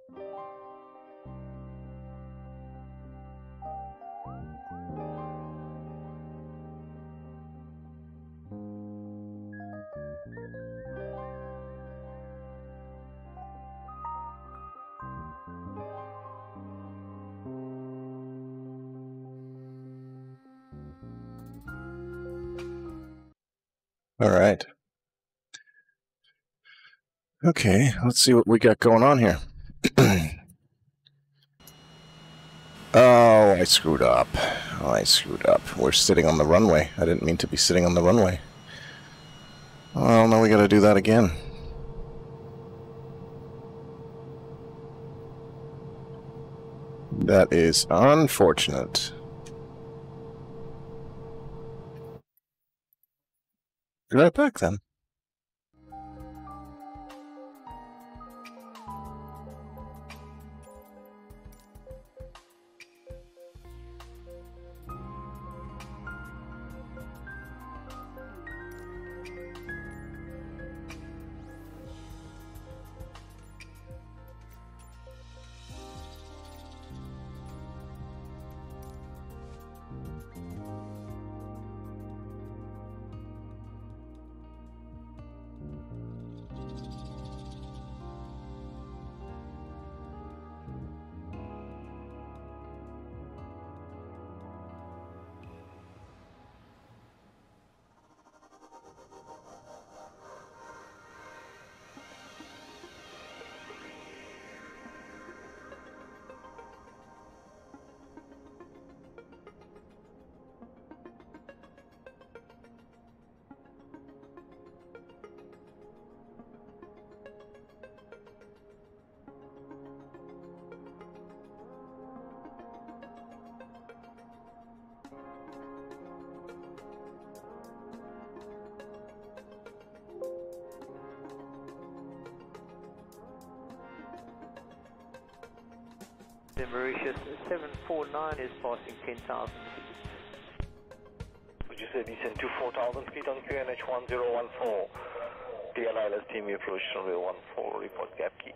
All right. Okay, let's see what we got going on here. Oh, I screwed up. We're sitting on the runway. I didn't mean to be sitting on the runway. Well, now we gotta do that again. That is unfortunate. Be right back then. The Mauritius 749 is passing 10,000 feet. Would you say descend to 4,000 feet on QNH 1014? DLILS team approach runway 14, report gap key.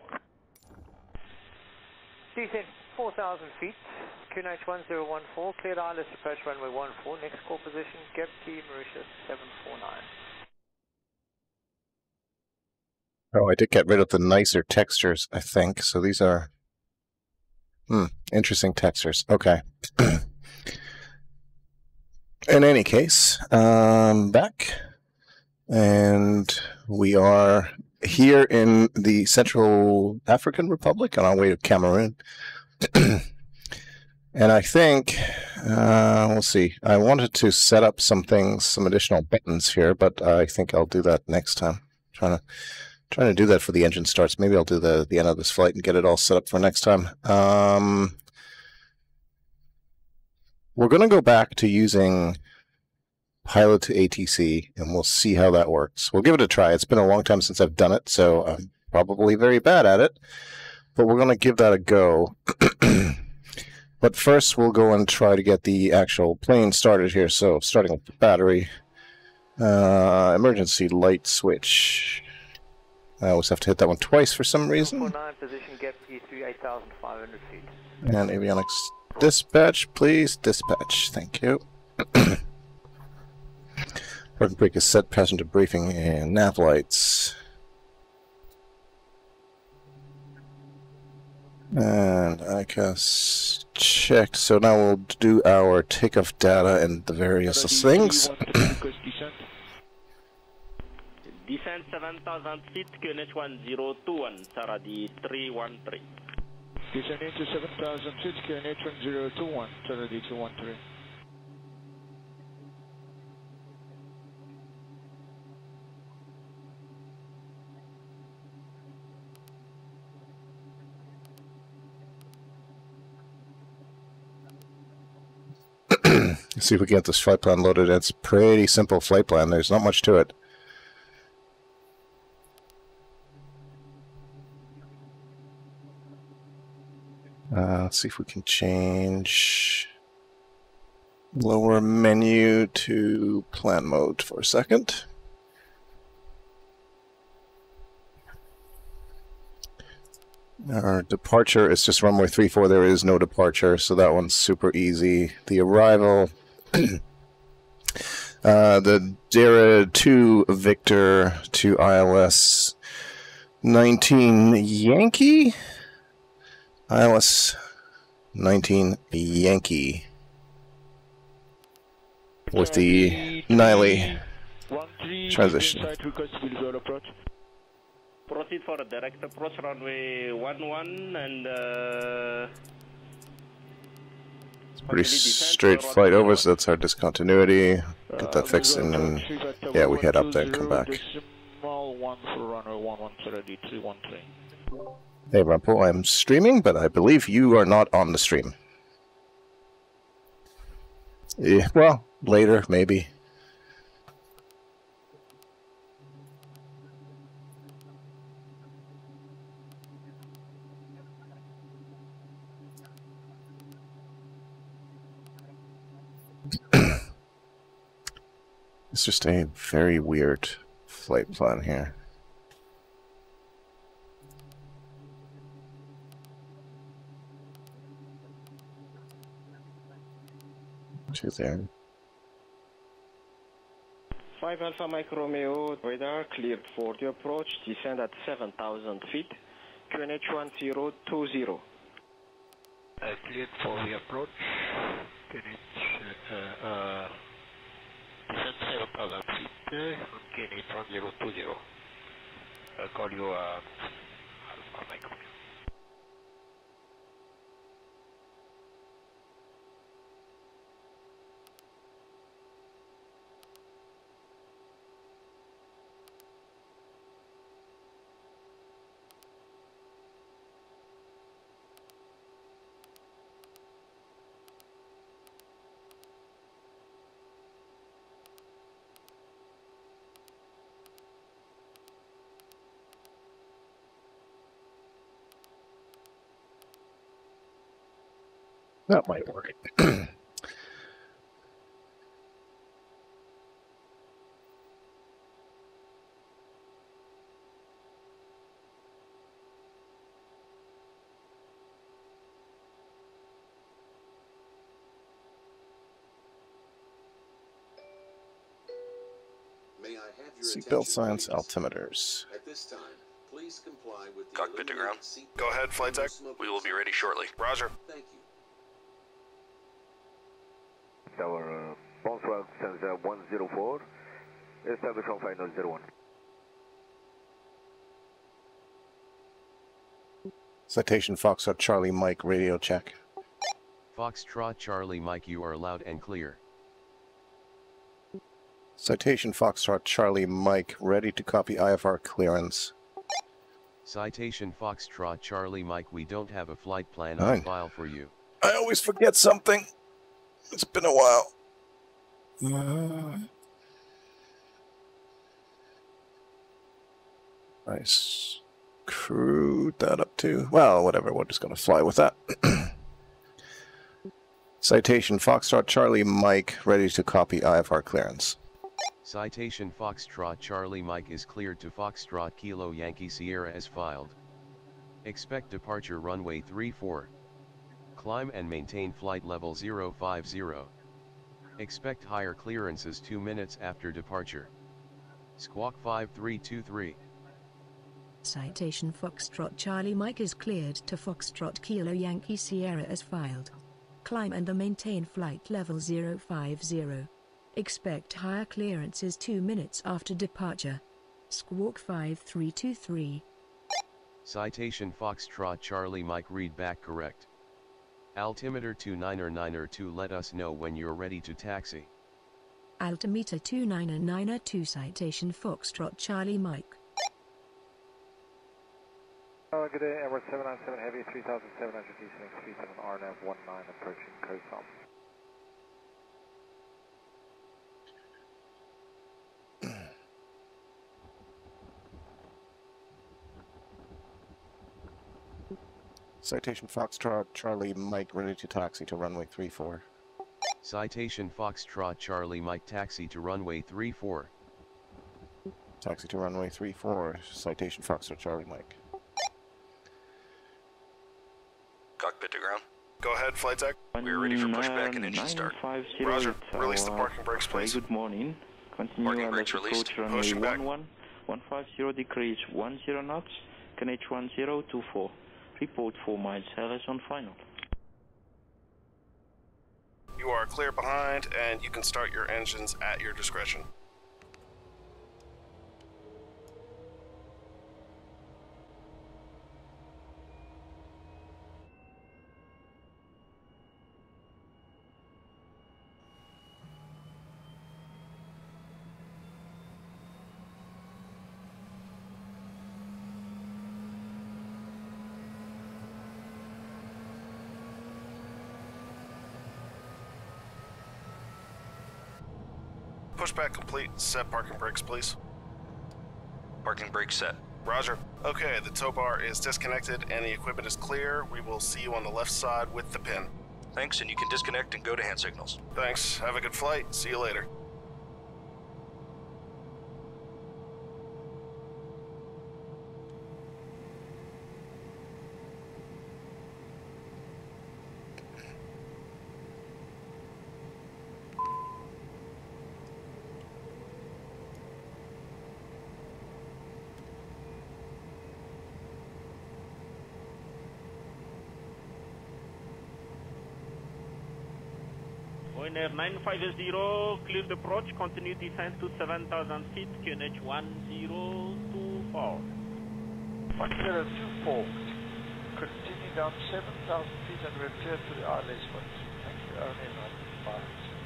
Descend 4,000 feet, QNH 1014, cleared ILS approach runway 14, next call position, gap key, Mauritius 749. Oh, I did get rid of the nicer textures, I think. So these are interesting textures. Okay. In any case, back. And we are here in the Central African Republic on our way to Cameroon. And I think, we'll see. I wanted to set up some things, some additional buttons here, but I think I'll do that next time. Trying to do that for the engine starts. Maybe I'll do the end of this flight and get it all set up for next time. We're going to go back to using pilot to ATC, and we'll see how that works. We'll give it a try. It's been a long time since I've done it, so I'm probably very bad at it. But we're going to give that a go. But first, we'll go and try to get the actual plane started here. So starting with the battery. Emergency light switch. I always have to hit that one twice for some reason. 49 position, gap key through 8,500 feet. And avionics dispatch, please. Dispatch. Thank you. Parking brake is set, passenger briefing, and nav lights. And I guess checked. So now we'll do our takeoff data and the various things. Descent 7,000 feet, QNH 1021, Saradi 313. Descending to 7,000 feet, QNH 1021, Saradi 213. Let's see if we can get this flight plan loaded. It's a pretty simple flight plan. There's not much to it. Let's see if we can change lower menu to plan mode for a second. Our departure is just runway 34. There is no departure, so that one's super easy. The arrival, the Dara 2 Victor to ILS 19 Yankee? ILS 19 Yankee. With the Niley transition. Proceed for a direct approach, runway 11 and Pretty straight flight over, so that's our discontinuity. Get that fixed and then, yeah, we head up there and come back. Hey Rumpel, I'm streaming, but I believe you are not on the stream. Yeah, well, later, maybe. It's just a very weird flight plan here. To there. 5 Alpha Mike Romeo, radar cleared for the approach, descend at 7,000 feet, QNH 1020. Cleared for the approach, QNH, descend 7,000 feet, QNH 1020. I'll call you Alpha Mike Romeo. That might work. May I have your Seatbelt science altimeters. At this time, please comply with the Cockpit to ground. eliminated Go ahead, flight tech. smoking We will be zone. ready shortly. Roger. Thank you. Tower Bonsoir, Stanza 104, establish on final 01. Citation Foxtrot Charlie Mike radio check. Foxtrot Charlie Mike, you are loud and clear. Citation Foxtrot Charlie Mike ready to copy IFR clearance. Citation Foxtrot Charlie Mike, we don't have a flight plan Fine. on file for you. I always forget something. It's been a while. I screwed that up too. Well, whatever, we're just going to fly with that. Citation Foxtrot Charlie Mike ready to copy IFR clearance. Citation Foxtrot Charlie Mike is cleared to Foxtrot Kilo Yankee Sierra as filed. Expect departure runway 34. Climb and maintain flight level 050. Expect higher clearances 2 minutes after departure. Squawk 5323. Citation Foxtrot Charlie Mike is cleared to Foxtrot Kilo Yankee Sierra as filed. Climb and maintain flight level 050. Expect higher clearances 2 minutes after departure. Squawk 5323. Citation Foxtrot Charlie Mike, read back correct. Altimeter 29902, let us know when you're ready to taxi. Altimeter 29902, Citation Foxtrot Charlie Mike. Good day, Emirates 797 Heavy 3700 descending 37 RNAV 19 approaching COSOM. Citation Foxtrot Charlie Mike ready to taxi to runway 34. Citation Foxtrot Charlie Mike, taxi to runway 34. Taxi to runway 34. Citation Foxtrot Charlie Mike. cockpit to ground. Go ahead, flight deck. We're ready for pushback and engine start. Roger. Release the parking brakes, please. Good morning. Continue Parking brakes released. runway Pushing back. 110 degrees 10 knots. QNH 1024. Report 4 miles LS on final. You are clear behind, and you can start your engines at your discretion. Pushback complete. Set parking brakes, please. Parking brakes set. Roger. Okay, the tow bar is disconnected and the equipment is clear. We will see you on the left side with the pin. Thanks, and you can disconnect and go to hand signals. Thanks. Have a good flight. See you later. Winner 950, clear the approach, continue descent to 7,000 feet, QNH 1024. 1024, continue down 7,000 feet and we're clear to the ILS point. Thank you, only 95.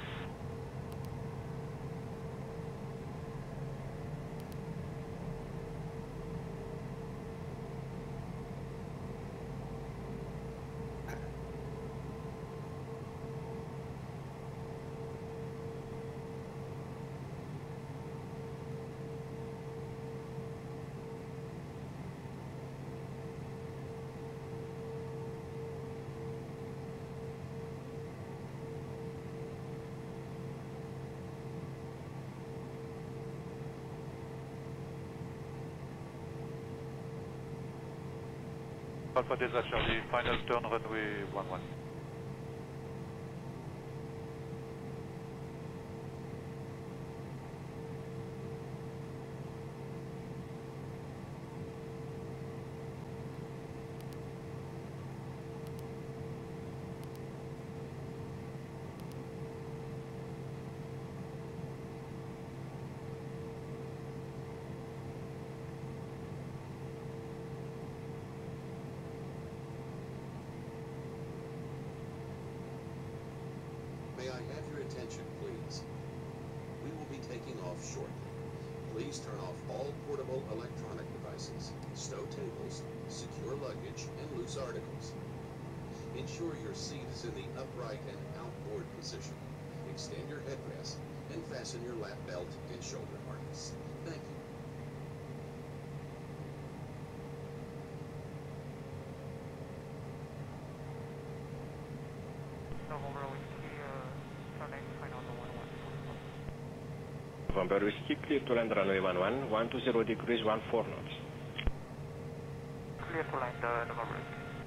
Alpha Delta Charlie, final turn runway 11. May I have your attention, please? We will be taking off shortly. Please turn off all portable electronic devices, stow tables, secure luggage, and loose articles. Ensure your seat is in the upright and outboard position. Extend your headrest and fasten your lap belt and shoulder harness. Thank you. November Whiskey, clear to land runway 11, 120 degrees 14 knots. Clear to land November.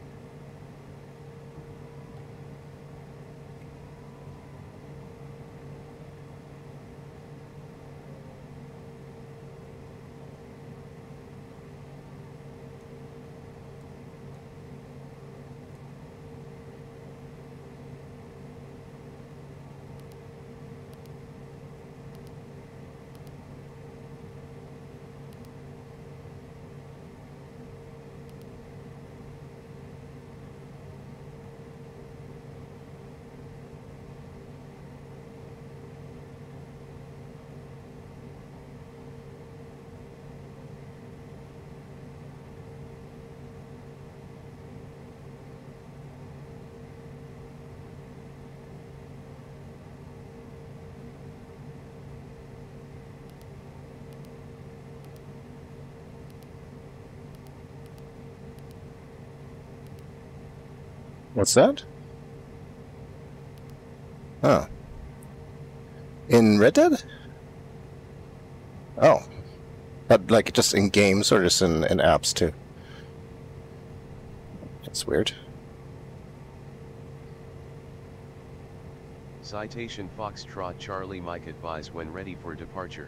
What's that? Oh. In Red Dead? Oh. But like just in games or just in apps too? That's weird. Citation Foxtrot Charlie Mike, advise when ready for departure.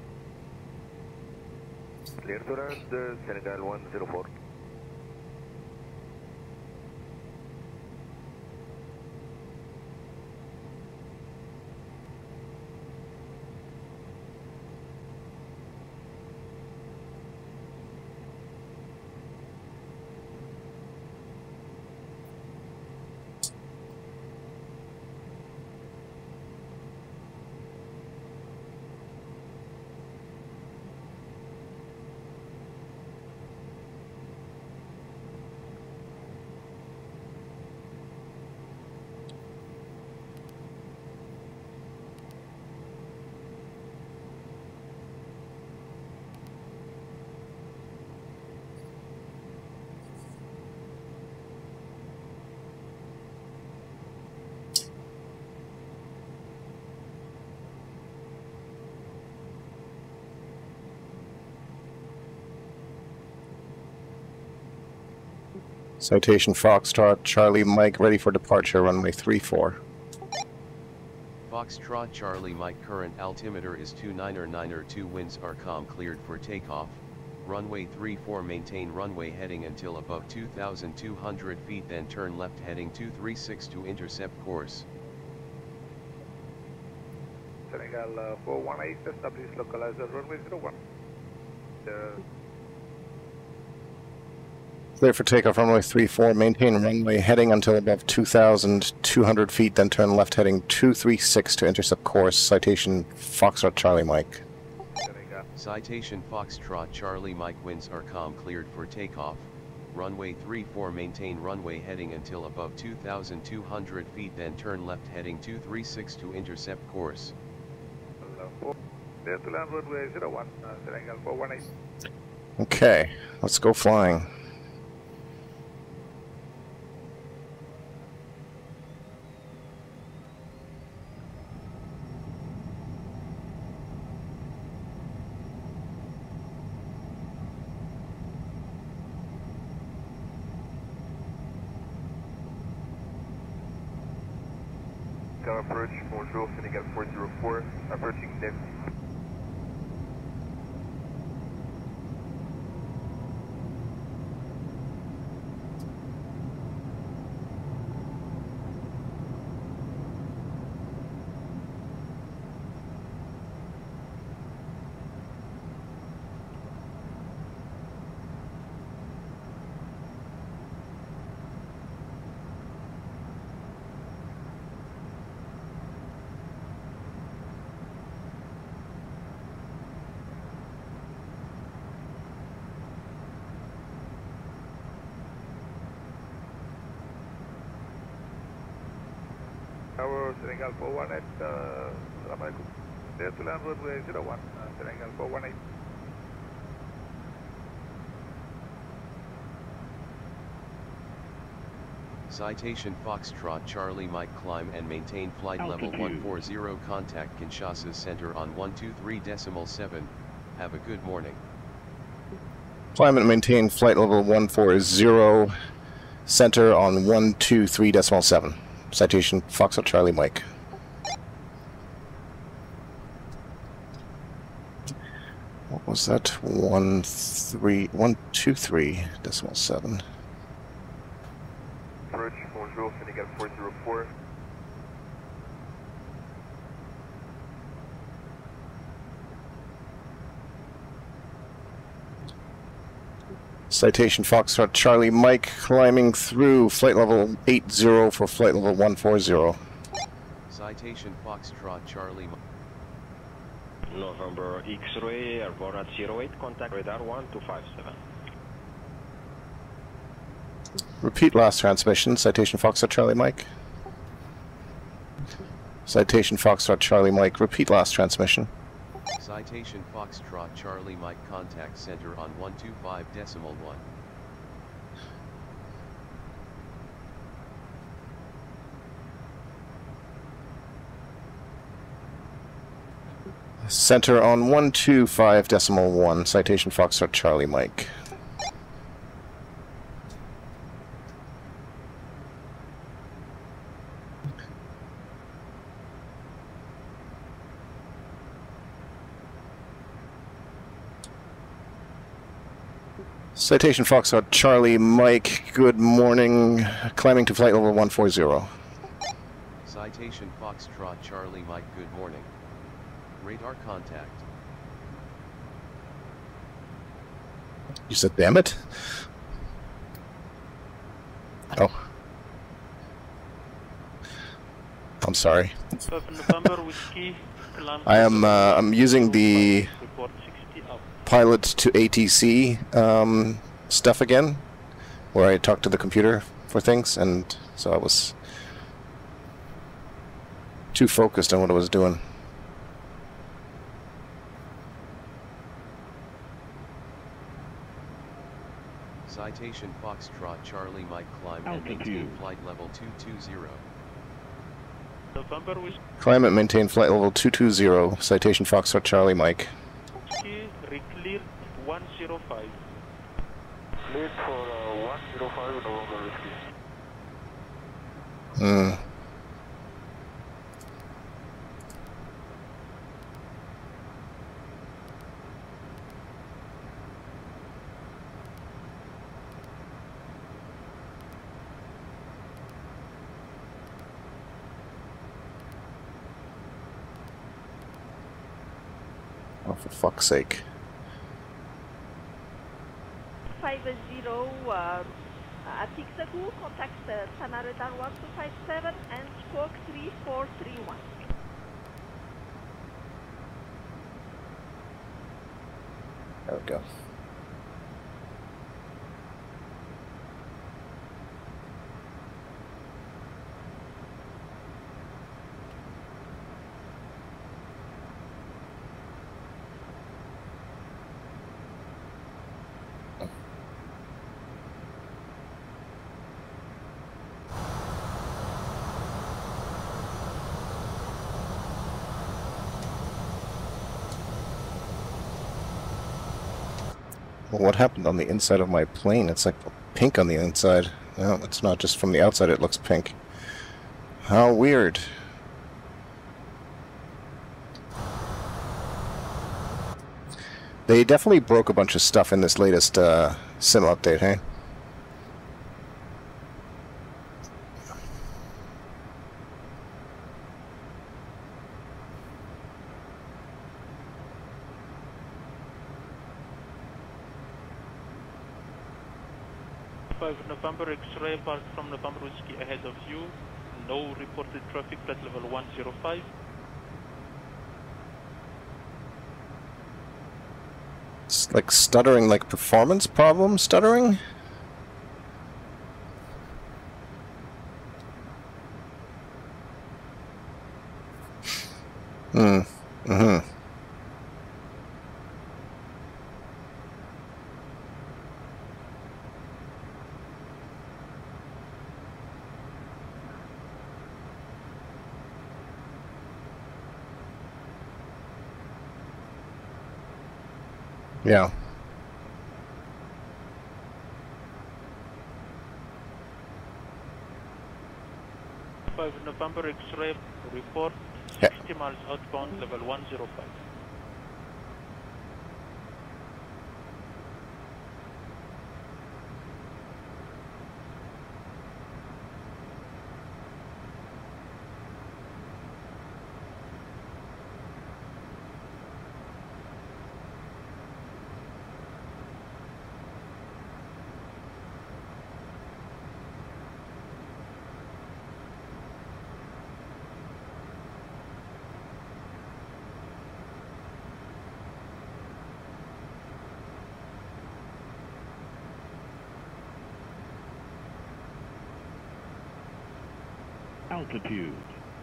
Clear to land, Senegal 104. Citation Foxtrot Charlie Mike, ready for departure, runway 34. Foxtrot Charlie Mike, current altimeter is 29er, winds are calm, cleared for takeoff. Runway 34, maintain runway heading until above 2,200 feet, then turn left heading 236 to intercept course. Senegal 418, establish localizer runway 01. Clear for takeoff, runway 34, maintain runway heading until above 2,200 feet, then turn left heading 236 to intercept course. Citation Foxtrot Charlie Mike. Citation Foxtrot Charlie Mike, winds are calm, cleared for takeoff. Runway 34, maintain runway heading until above 2,200 feet, then turn left heading 236 to intercept course. Clear to land runway 01, Senegal 418. Okay, let's go flying. Approach, bonjour, Senegal 404, approaching left. Tower Senegal 418, Assalamualaikum. Clear to land runway 01, Senegal 418. Citation Foxtrot Charlie Mike, climb and maintain flight level 140, contact Kinshasa Center on 123.7. Have a good morning. Climb and maintain flight level 140, center on 123.7. Citation Foxtrot Charlie Mike. What was that? 123.7. Approach, bonjour, Senegal 404. Citation Foxtrot Charlie Mike, climbing through flight level 80 for flight level 140. Citation Foxtrot Charlie Mike. November X-ray, airborne at 08, contact radar 1257. Repeat last transmission. Citation Foxtrot Charlie Mike. Citation Foxtrot Charlie Mike, repeat last transmission. Citation Foxtrot Charlie Mike, contact center on 125.1. Center on 125.1. Citation Foxtrot Charlie Mike. Citation Foxtrot Charlie Mike, good morning. Climbing to flight level 140. Citation Foxtrot Charlie Mike, good morning. Radar contact. You said damn it? Oh. I'm sorry. I am I'm using the pilot to ATC stuff again, where I talk to the computer for things, and so I was too focused on what I was doing. Citation Foxtrot Charlie Mike, climb and maintain flight level 220. November with Climb and maintain flight level 220. Citation Foxtrot Charlie Mike. Recleared 105. Cleared for 105 November Whiskey. Oh, for fuck's sake. 50 Atixagu, contact Sana Radar 1257 and Squawk 3431. There we go. Well, what happened on the inside of my plane? It's like pink on the inside. No, it's not just from the outside it looks pink. How weird. They definitely broke a bunch of stuff in this latest sim update, hey? November X-ray park from November Whiskey ahead of you. No reported traffic, flight level 105. It's like stuttering, like performance problem stuttering? Mm-hmm. Yeah. November X-ray report 60 miles outbound, level 105. Altitude.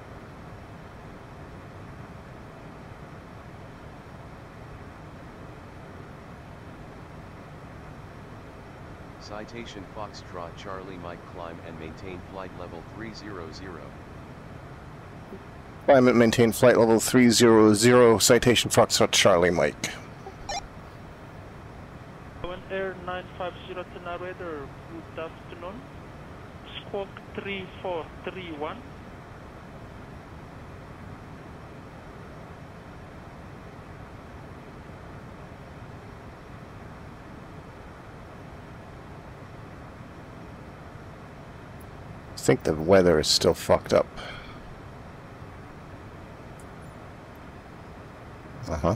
Citation Foxtrot Charlie Mike, climb and maintain flight level 300. Climb and maintain flight level 300. Citation Foxtrot Charlie Mike. Air 950 to narrator, good afternoon. Squawk 3431. think the weather is still fucked up. Uh-huh.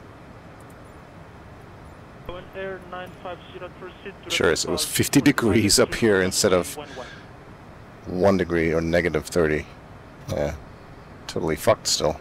Air 950 proceed to Sure is. It was 50 degrees up here instead of 1 degree or negative 30. Yeah. Totally fucked still.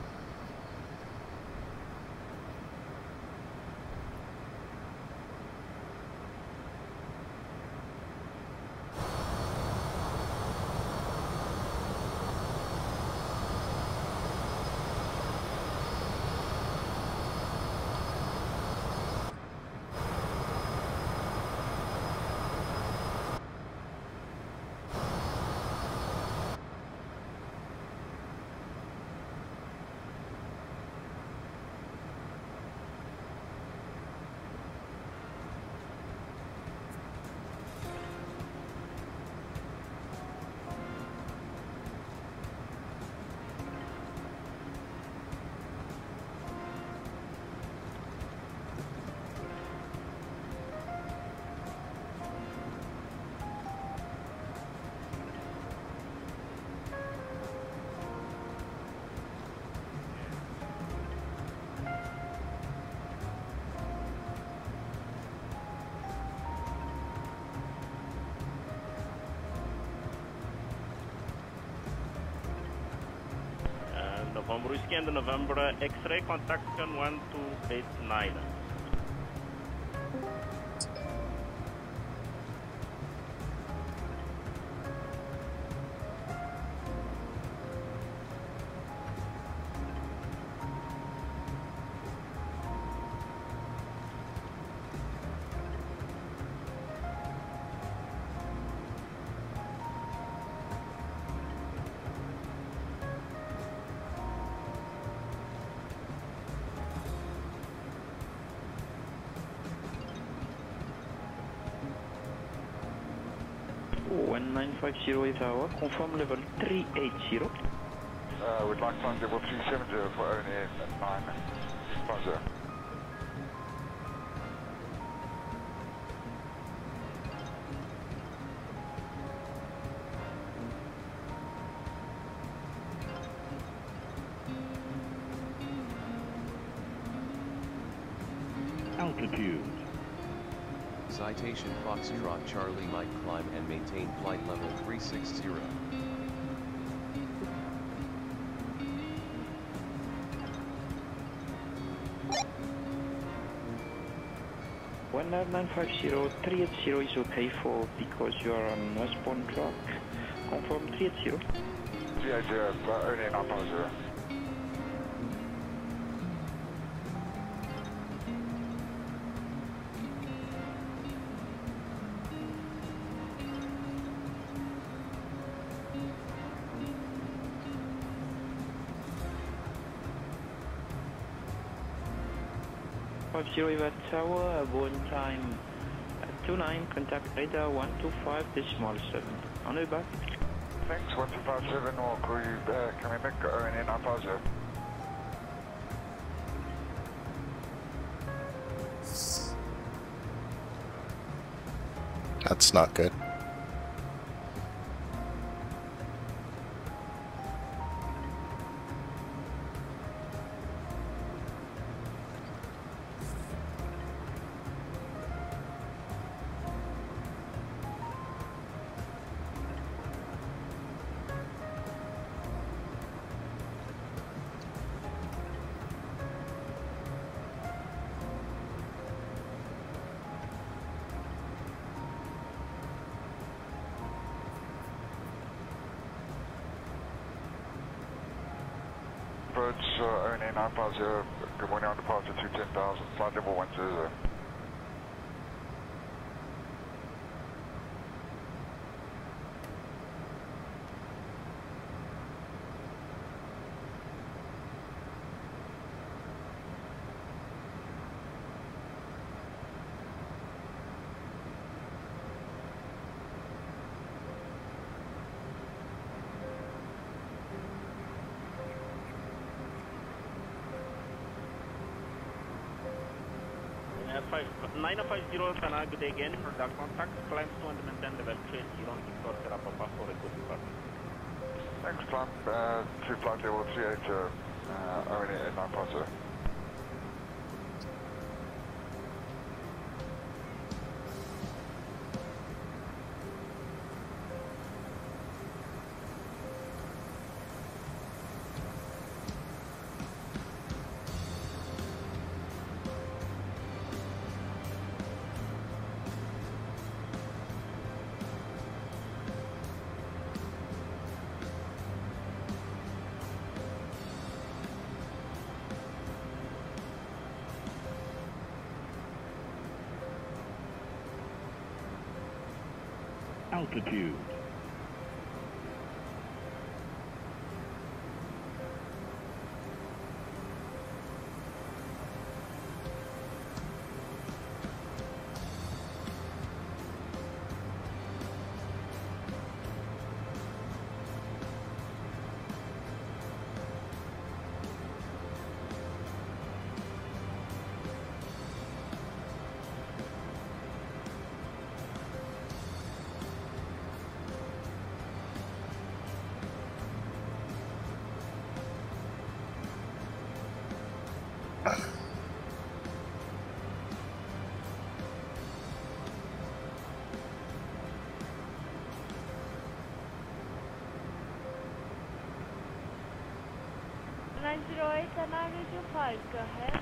November Whiskey and November X-ray, contact on 1289. Tower, confirm level 380. We'd like to find level 370 for only 950. Altitude. Citation Foxtrot Charlie Mike, climb and maintain flight level 360. One 950 380 is okay for because you are on westbound track. Confirm 380. 380, but only 950. Eva Tower, abort time 29, contact radar 125.7. On the back. Thanks, 1257, or call you coming back, only 950. That's not good. Birds, only 950, good morning on departure 210,000, flight level 120. Five 950 Sana, good day again. For the contact, climb to and maintain level 30 on Victor Serra Papa for a good department. Thanks, climb to flight level 38, ONA 950. Altitude. and I need your 5, go ahead.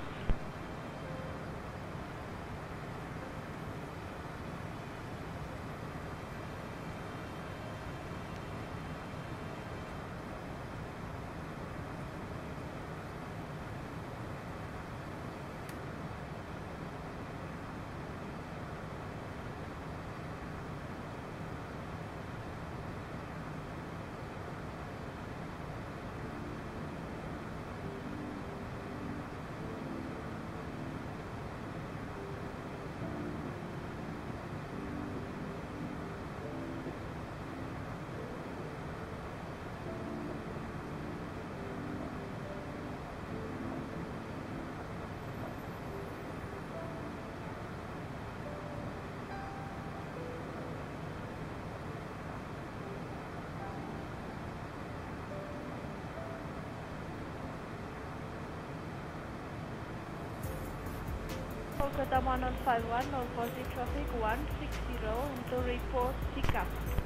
Kolkata 1051, northbound traffic 160, into report pickup.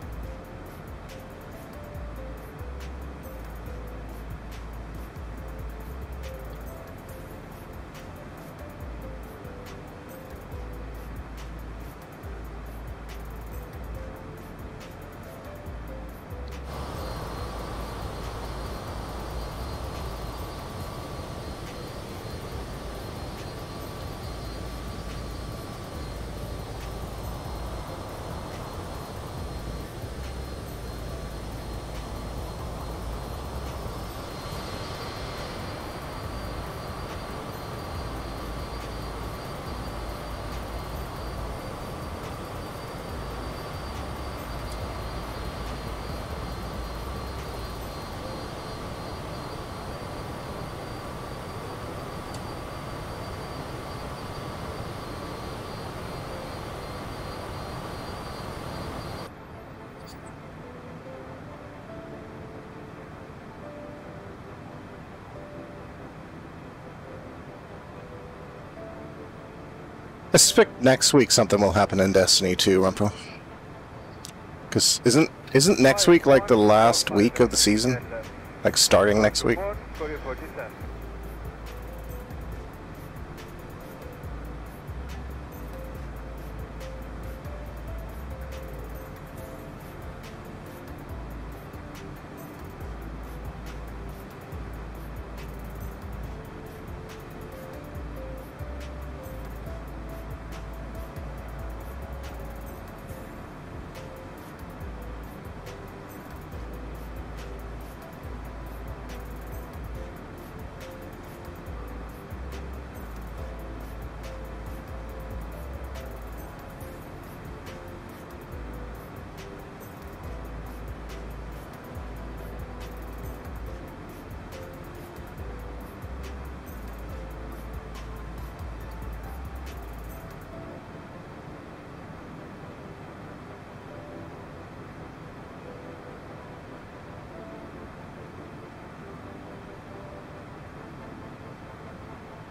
I suspect next week something will happen in Destiny 2, Rumpel. Because isn't next week like the last week of the season? Like starting next week?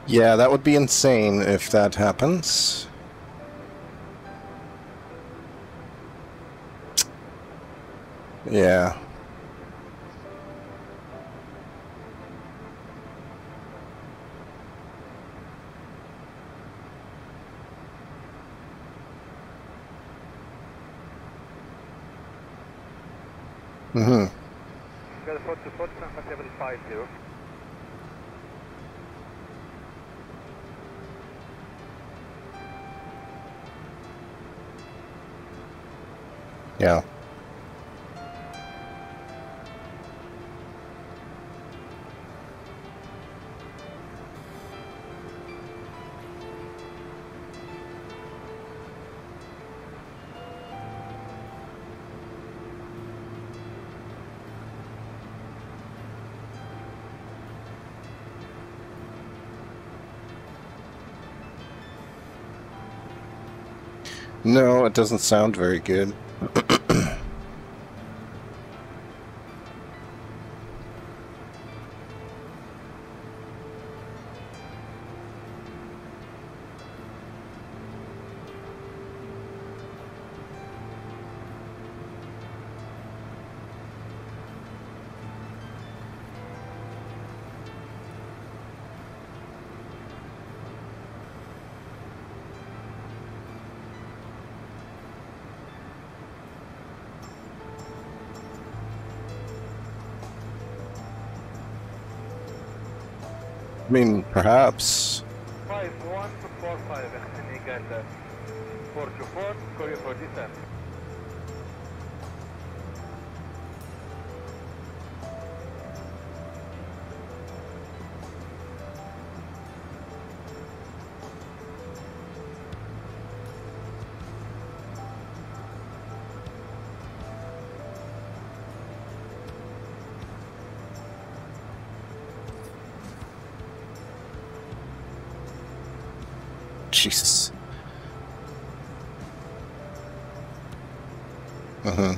Yeah, that would be insane if that happens. Yeah. Mm-hmm. Got a 424, level 50. Yeah. No, it doesn't sound very good. I mean, perhaps. 5145, Eagle 424, Korea 47. Jesus. Uh-huh.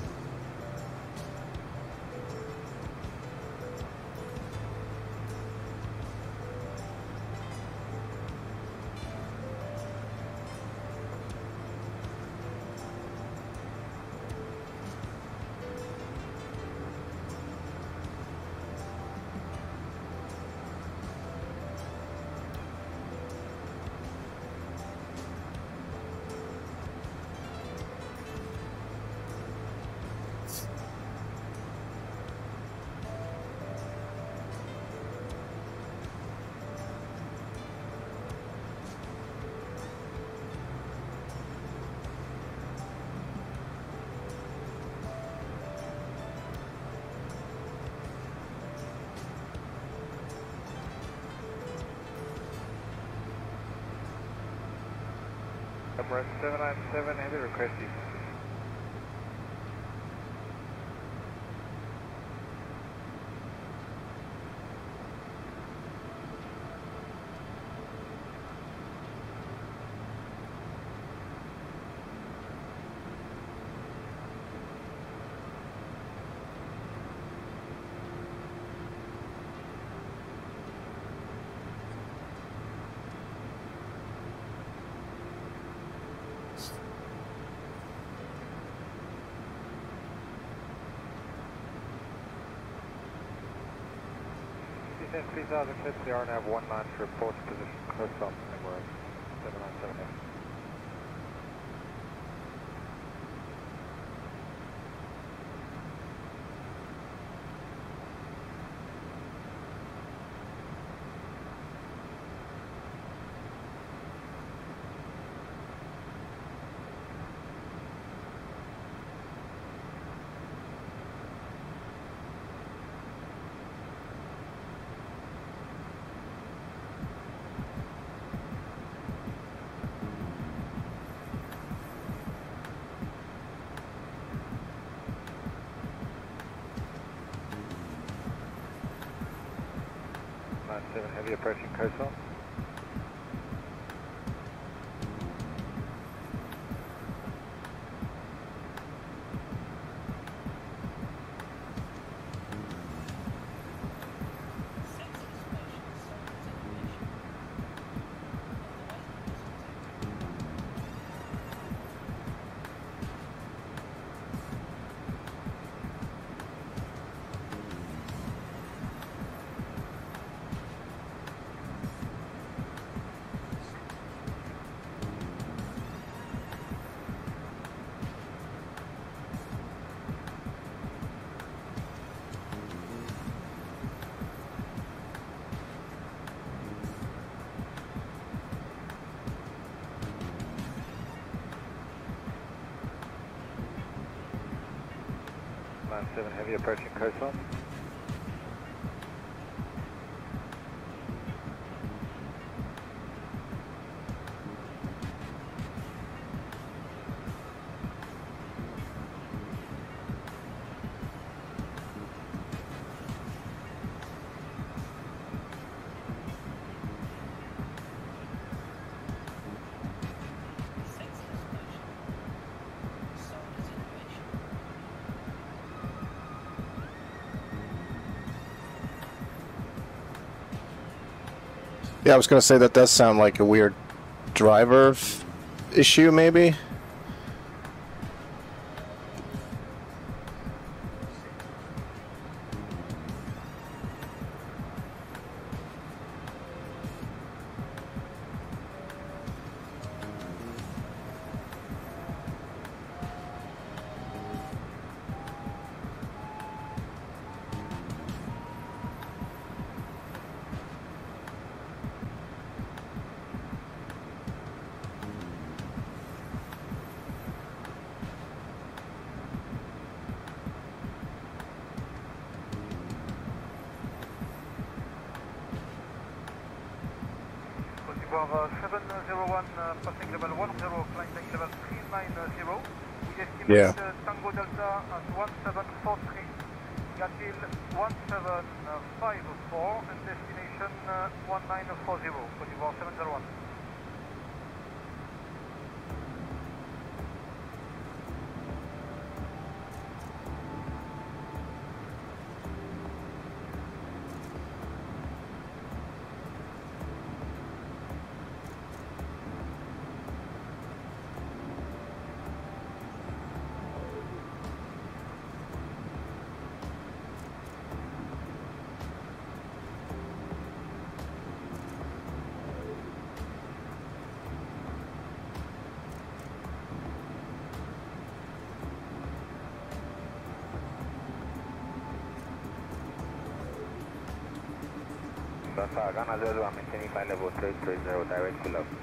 Emirates 797, heavy request you. Descent 3000 clips, the RNAV 19 to report position close up, Emirates 797. Heavy approaching coastal. 97 Heavy approaching coastline. Yeah, I was going to say that does sound like a weird driver issue, maybe. Courtyard 701, passing level 10, flying tank level 390. We estimate Yeah. Tango Delta at 1743, Gatil 1754, and destination 1940, Courtyard 701. Ghana 0, I'm maintaining flight level 330, direct to left.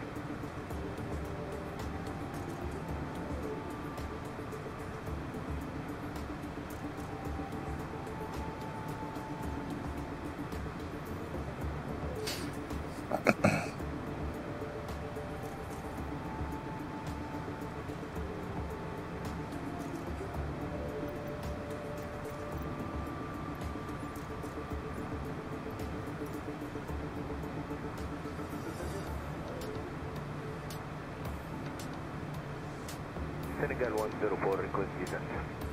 Senegal 104, request descent.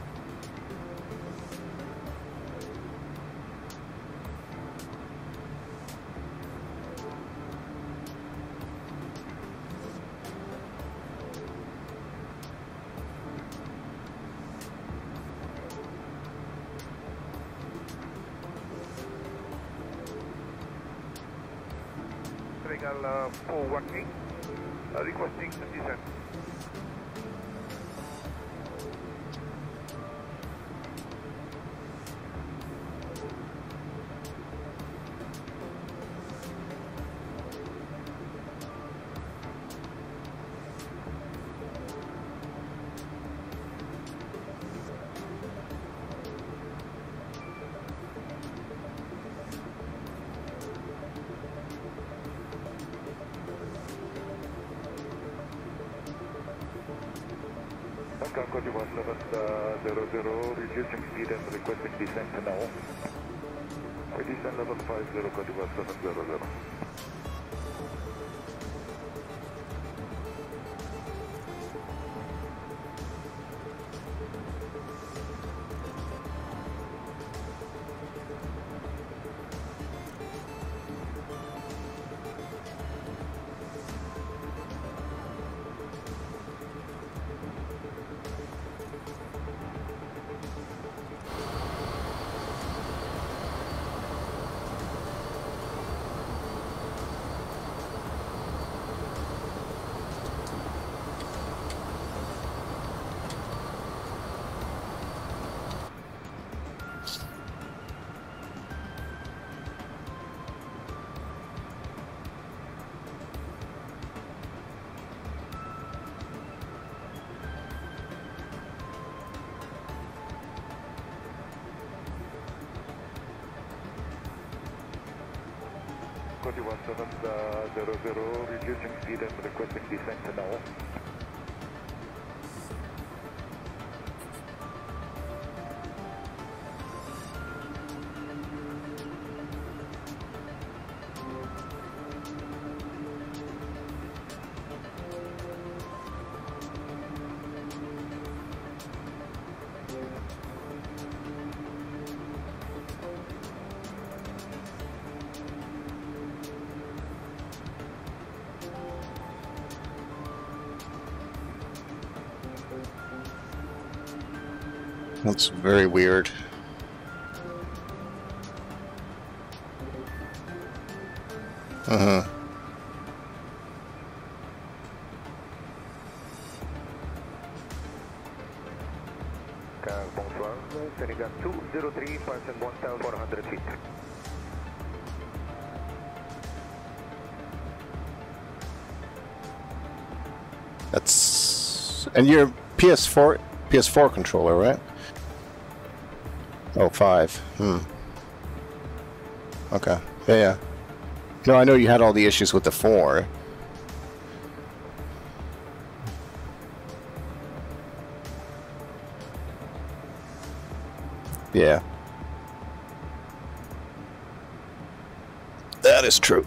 Senegal 418, requesting descent. Courtyard 700, reducing speed and requesting descent now. Descent level 50, Courtyard 700. Cody 1700, reducing speed and requesting descent now. That's very weird. Uh-huh. Bonsoir, Senegal 203, passing 1,400 feet. That's... And you're PS4 controller, right? Oh, 5. Okay. Yeah. No, I know you had all the issues with the 4. Yeah. That is true.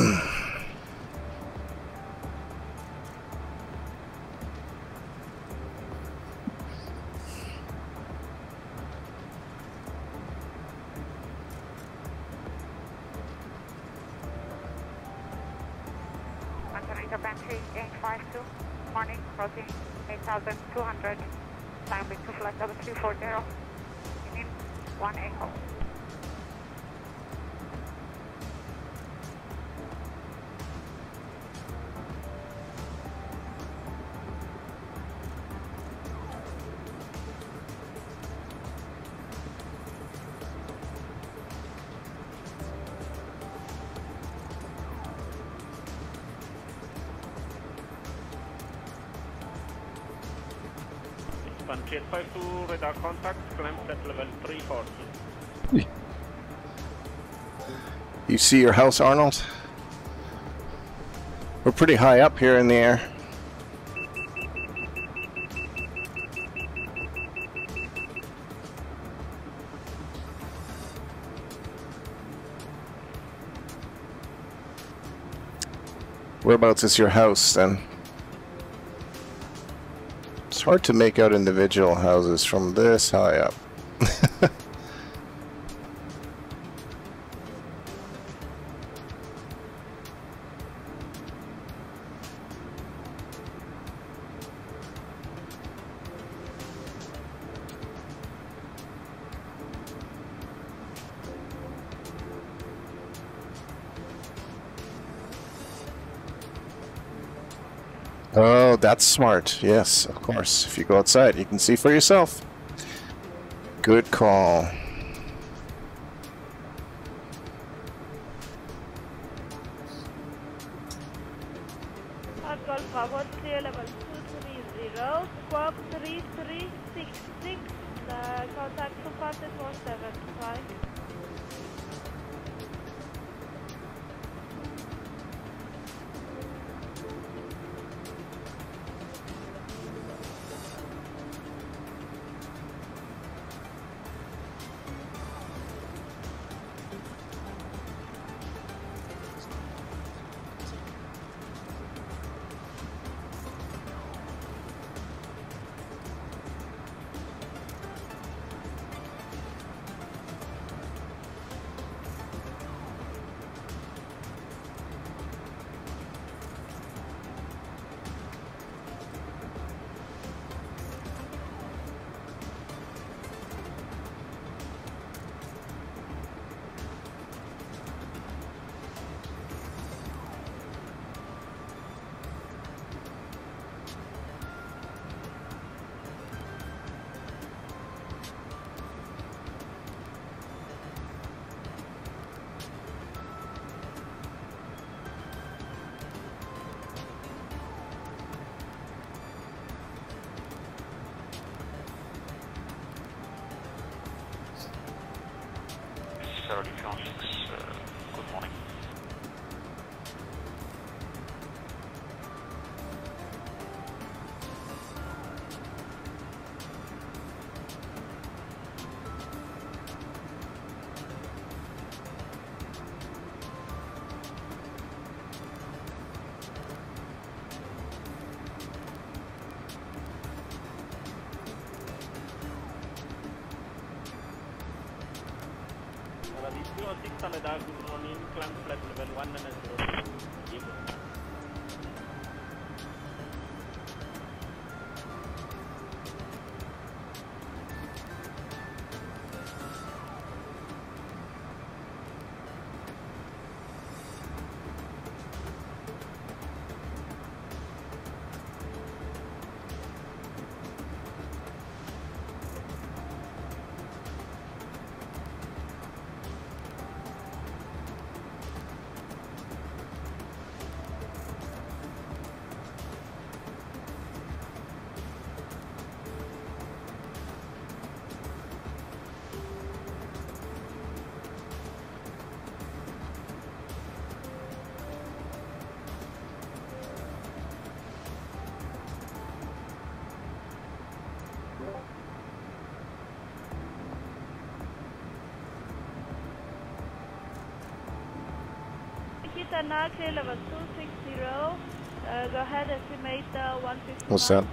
Antonio Banshee 852, morning, crossing 8,200, climbing to flight level 340, in 1 echo. Banshee 852, radar contact, climb at level 340. You see your house, Arnold? We're pretty high up here in the air. Whereabouts is your house, then? It's hard to make out individual houses from this high up. Oh, that's smart. Yes, of course. If you go outside, you can see for yourself. Good call. Golf 13 level 230, squawk 3366, contact to contact 175. Good morning. 06 Canada, good morning, climb flight level 1 and 02. Kitana, clear level 260. Go ahead, estimate 150. What's that?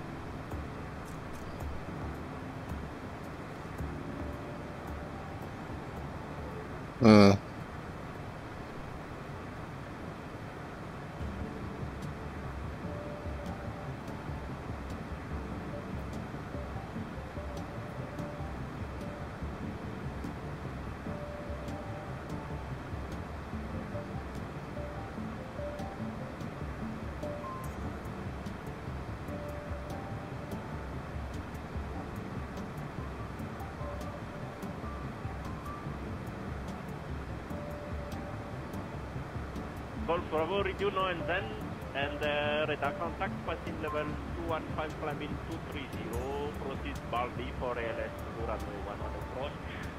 Golf Bravo, renew now and then, and radar contact passing level 215, climbing 230, proceed Baldi for ALS, runway 1 on approach.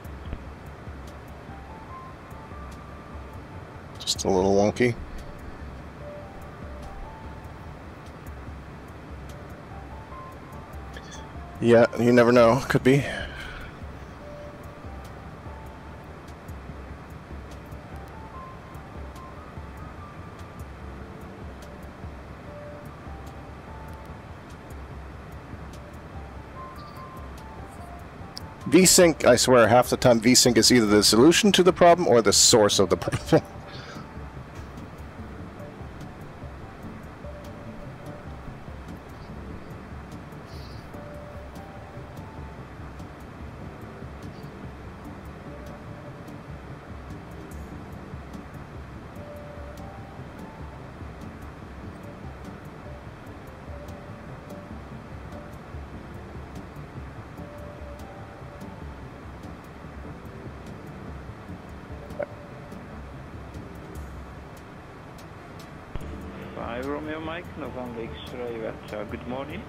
Just a little wonky. Yeah, you never know. Could be. VSync, I swear, half the time VSync is either the solution to the problem or the source of the problem. Romeo Mike, November X-ray, good morning.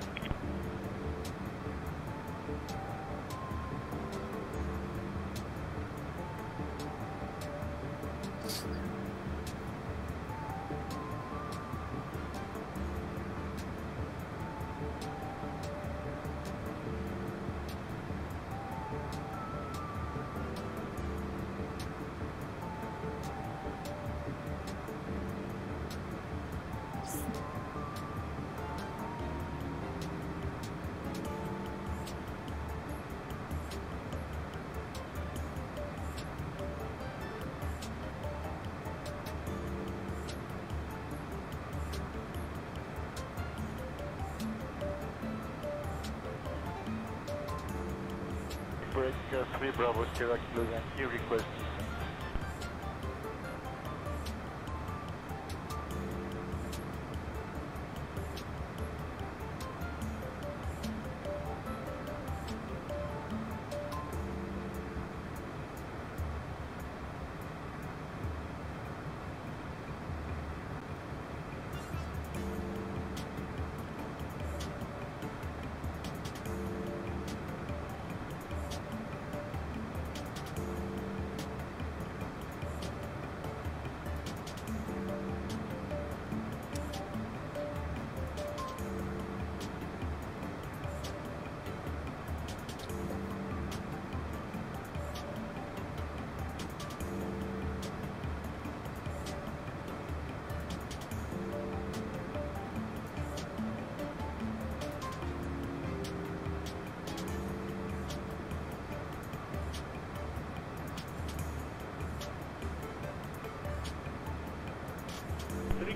Break 3 Bravo, Sierra Kilo Yankee, request.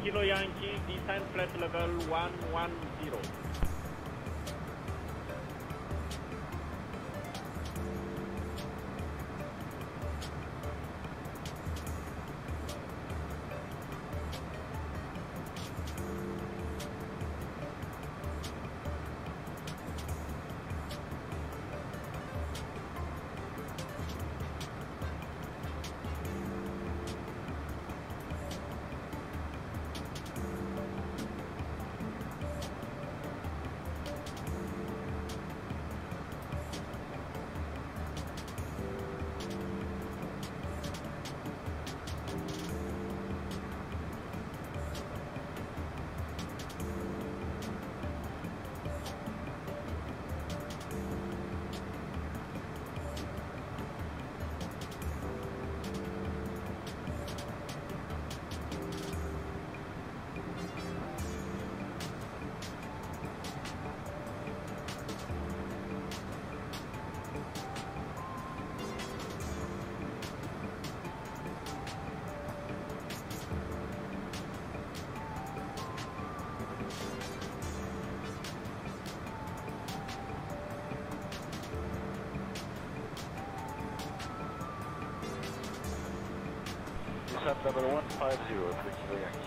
Kilo Yankee, descend flight level 110. Descent level 150, 3 Kilo Yankee.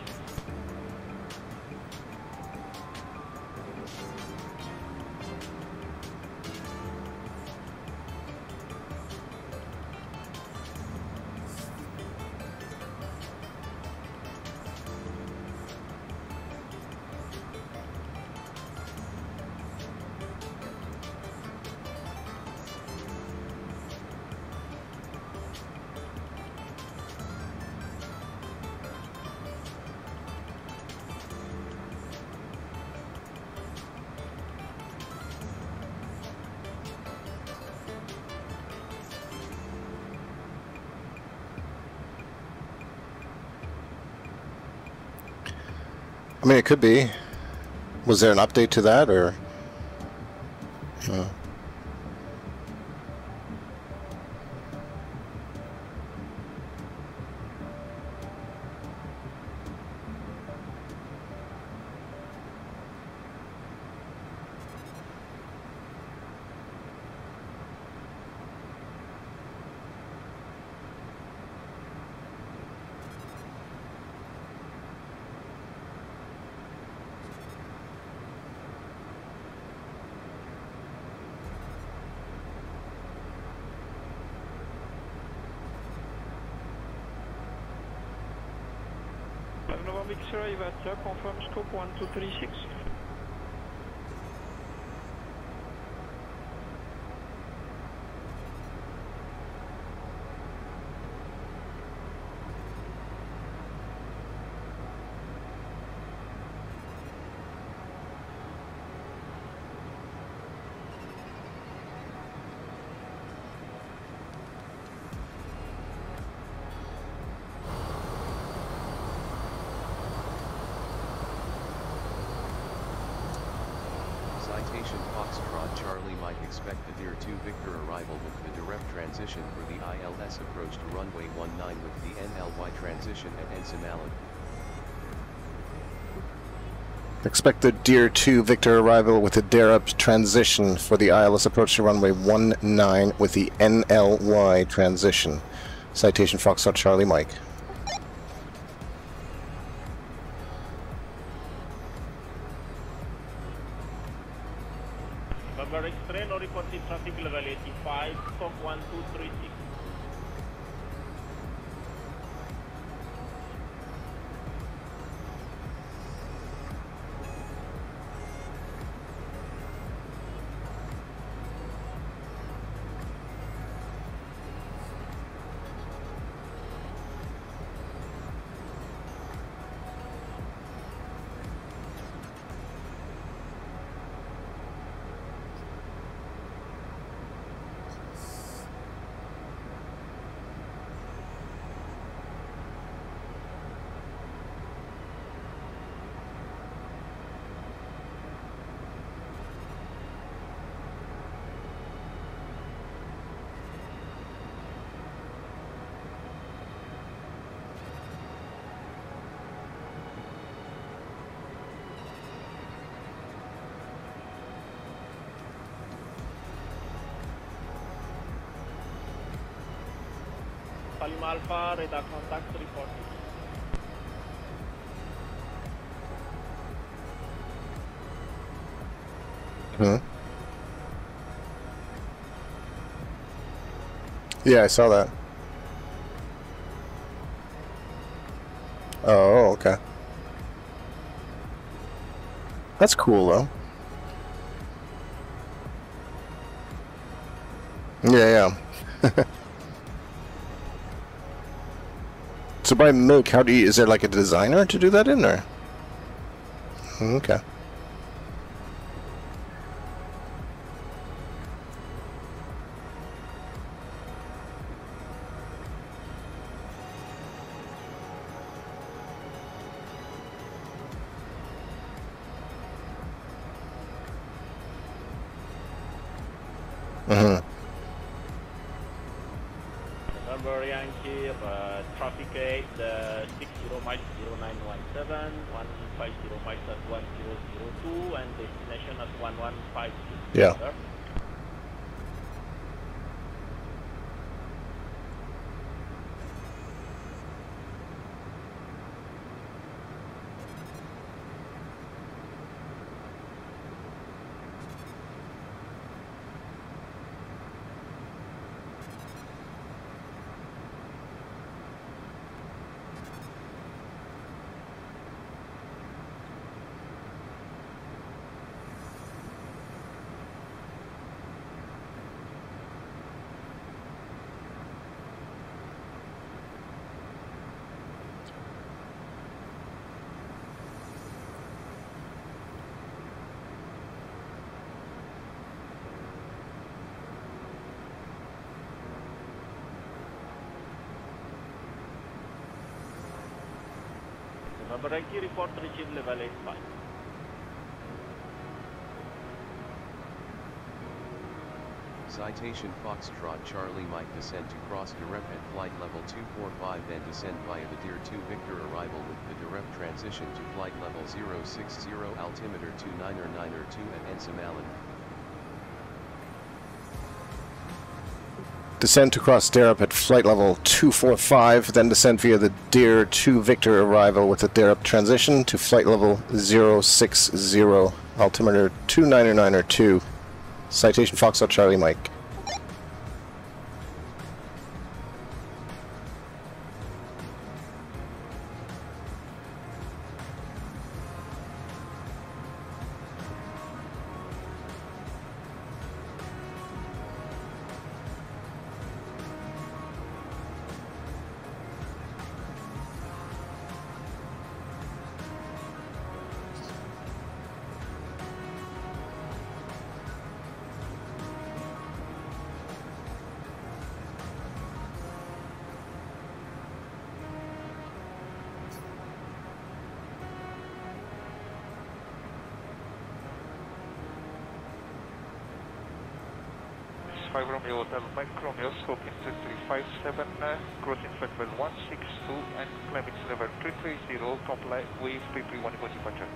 I mean, it could be. Was there an update to that, or? Nova Mixer, Ivatia, confirm scope 1236. Citation Foxtrot Charlie Mike expect the Deer 2 Victor arrival with the direct transition for the ILS approach to runway 19 with the NLY transition at Ensign Allen. Expect the Deer 2 Victor arrival with the DARE-up transition for the ILS approach to runway 19 with the NLY transition. Citation Foxtrot Charlie Mike. Number X-ray, no reported traffic level 85, scope 1236. Alpha Lima Alpha, radar contact 340. Yeah, I saw that. Oh, okay. That's cool, though. Yeah. So by make, how do you, is there like a designer to do that in there? Okay. November Yankee, traffic 8, 60 miles 0917, 150 miles at 1002, and destination at 1152. Yeah. Sir. November Yankee, report reaching level 85. Citation Foxtrot Charlie Mike descend to cross direct at flight level 245, then descend via the Deer 2 Victor arrival with the direct transition to flight level 060 altimeter 299er2 at Ensign Allen. Descend to cross Darup at flight level 245, then descend via the Deer 2 Victor arrival with the Darup transition to flight level 060 altimeter 299er2. Citation Foxtrot Charlie Mike. Romeo Hotel Mike Romeo, scope in 3357, crossing flight level 162 and climbing level 330, comply with 331 for departure.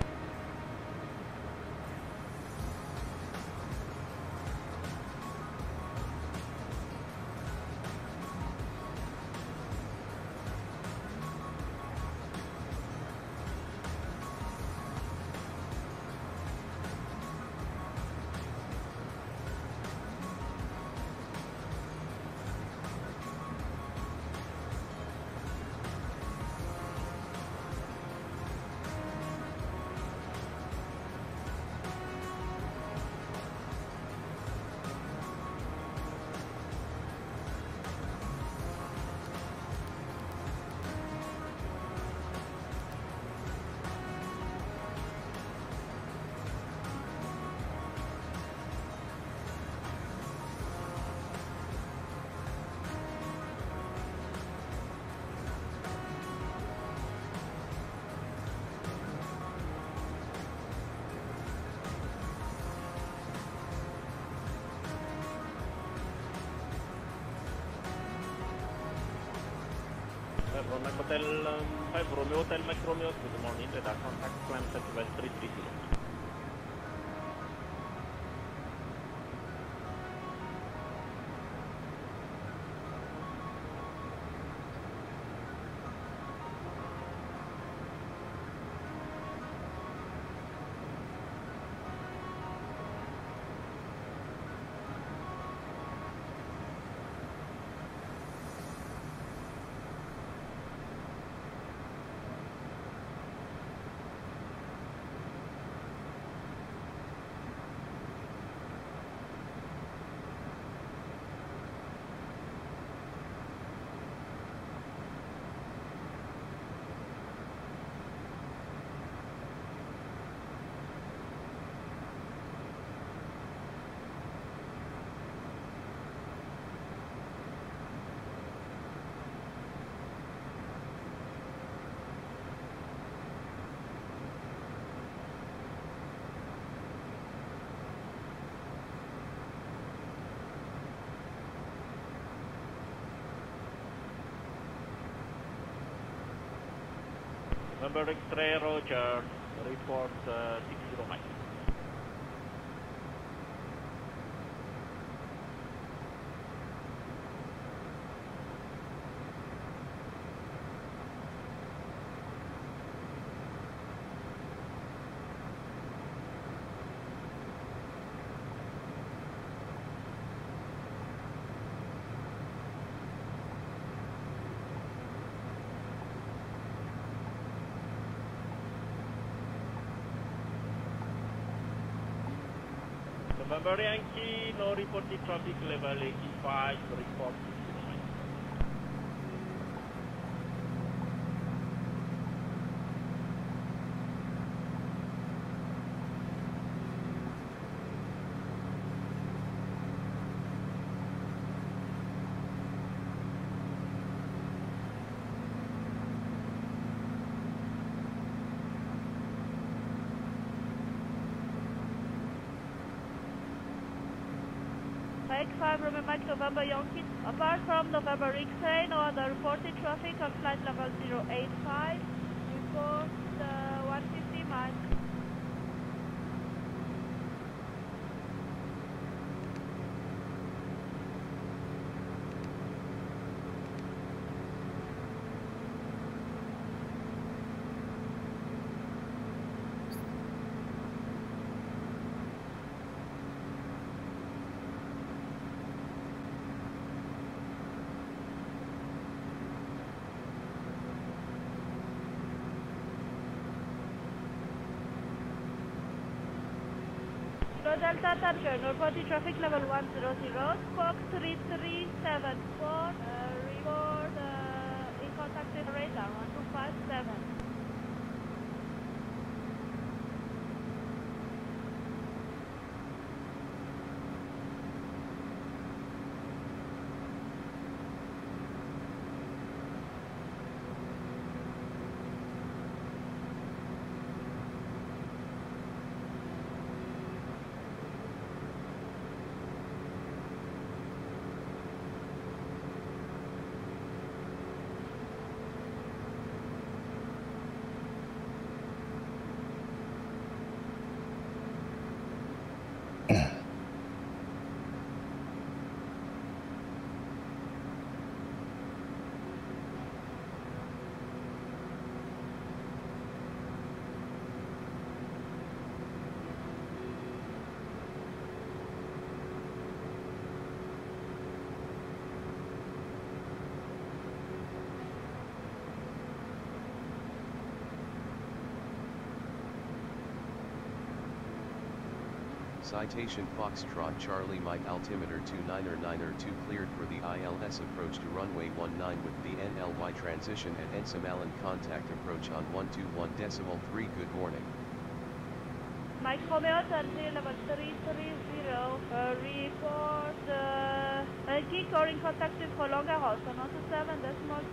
Hotel 5 Romeo Hotel Mike Romeo, good morning, radar contact, climb set level 330. November X-ray, Roger. Report 60 miles. November Yankee, no reported traffic level 85, report 60 miles. Mike 5, Roman Mike, November Yankee. Apart from November X-ray, no other reported traffic on flight level 085. Report 150 miles. Delta Target, reported traffic level 100, Squawk 3374, report in contact with radar 1257. Citation Foxtrot Charlie Mike altimeter 299er2 cleared for the ILS approach to runway 19 with the NLY transition at Ensimalan contact approach on 121.3. Good morning. Mike Romeo, Thursday level 330, report geek or in contact with Roland Garros on 107.2.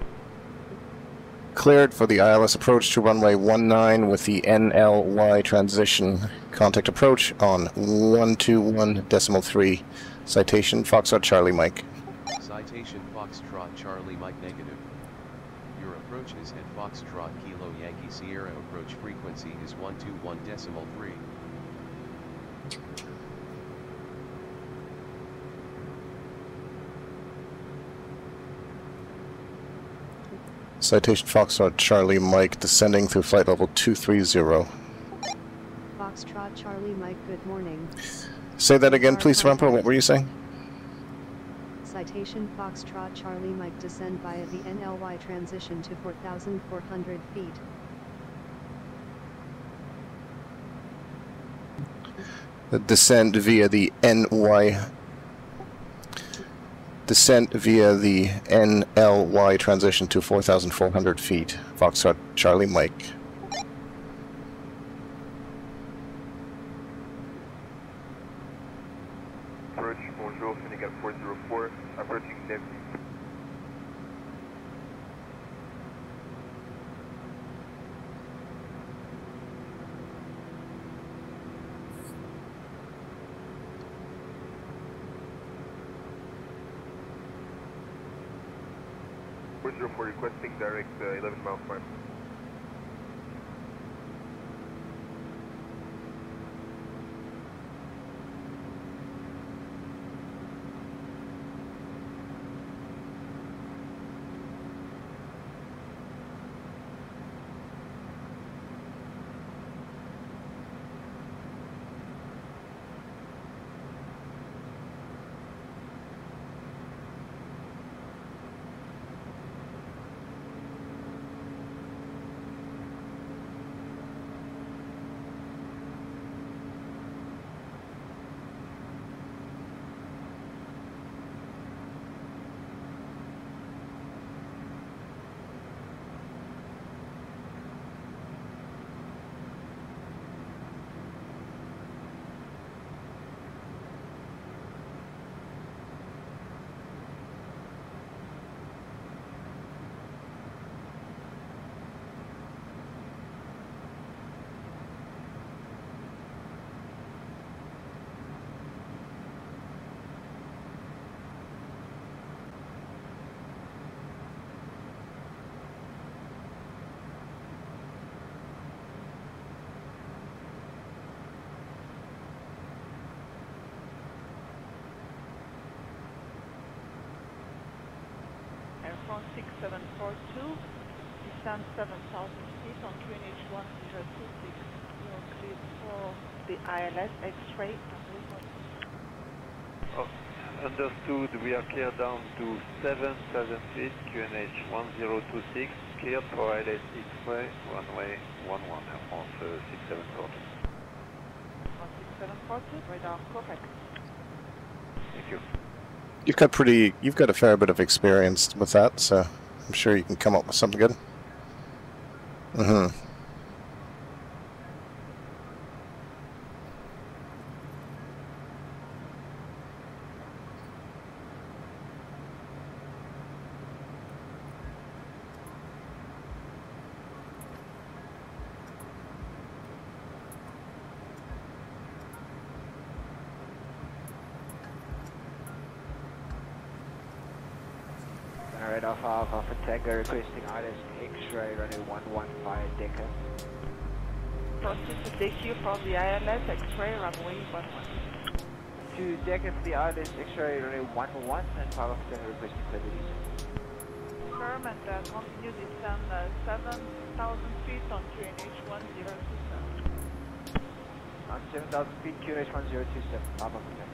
Cleared for the ILS approach to runway 19 with the NLY transition contact approach on 121.3. Citation Foxtrot Charlie Mike. Citation Foxtrot Charlie Mike negative. Your approach is at Foxtrot Kilo Yankee Sierra approach frequency is 121.3. Citation Foxtrot Charlie Mike descending through flight level 230. Foxtrot Charlie Mike, good morning. Say that again, please, Samantha. What were you saying? Citation Foxtrot Charlie Mike descend via the NLY transition to 4,400 feet. Descent via the NLY transition to 4,400 feet. Foxtrot Charlie Mike. Approach, bonjour, Senegal 404, approaching Navy. For requesting direct 11 mile climb. Air France 6742, descend 7,000 feet on QNH 1026. You're cleared for the ILS X-ray runway Oh, understood. We are cleared down to 7,000 feet, QNH 1026, cleared for ILS X-ray, runway 11, Air France 6742. 6742, radar correct. Thank you. You've got a fair bit of experience with that, so I'm sure you can come up with something good. Mm-hmm. Radar 5 Alpha Tango requesting ILS X-ray runway 115 Decker. Proceed to DQ from the ILS X-ray runway 11. To Decker for the ILS X-ray runway 11 and 5 Alpha Tango requesting clear to descent. Confirm and continue descend 7,000 feet on QNH 1027. On 7,000 feet, QNH 1027, 5 Alpha Tango.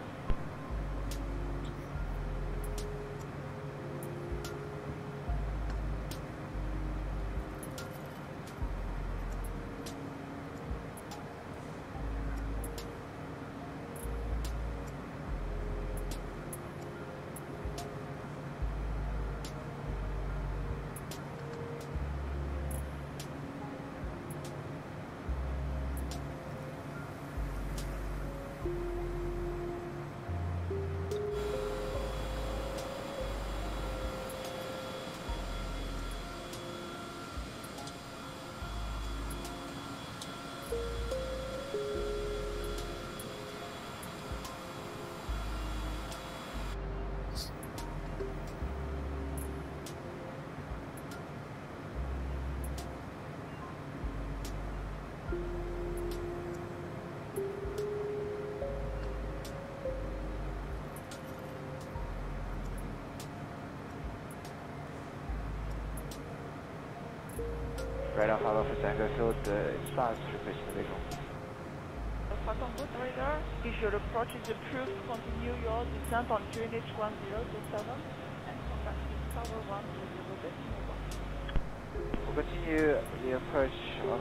Radar 5 Alpha Tango field SPAS requesting the visual. Alpha Tango radar, if your approach is approved, continue your descent on QNH 1027 and contact Tower 1 to 0 decimal 1. We'll continue the approach on